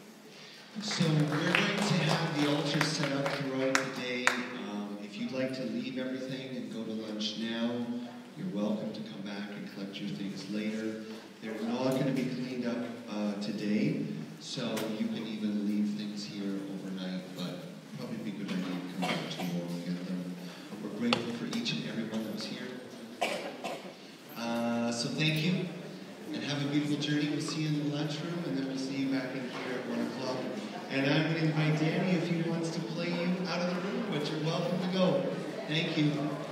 So we're going to have the altar set up throughout the day. If you'd like to leave leave everything and go to lunch now, you're welcome to come back and collect your things later. They're not going to be cleaned up today, so you can even leave things here overnight, but probably be a good idea to come back tomorrow and get them. We're grateful for each and every one that was here. So thank you, and have a beautiful journey. We'll see you in the lunchroom, and then we'll see you back in here at 1 o'clock. And I'm going to invite Danny if he wants to play you out of the room, but you're welcome to go. Thank you.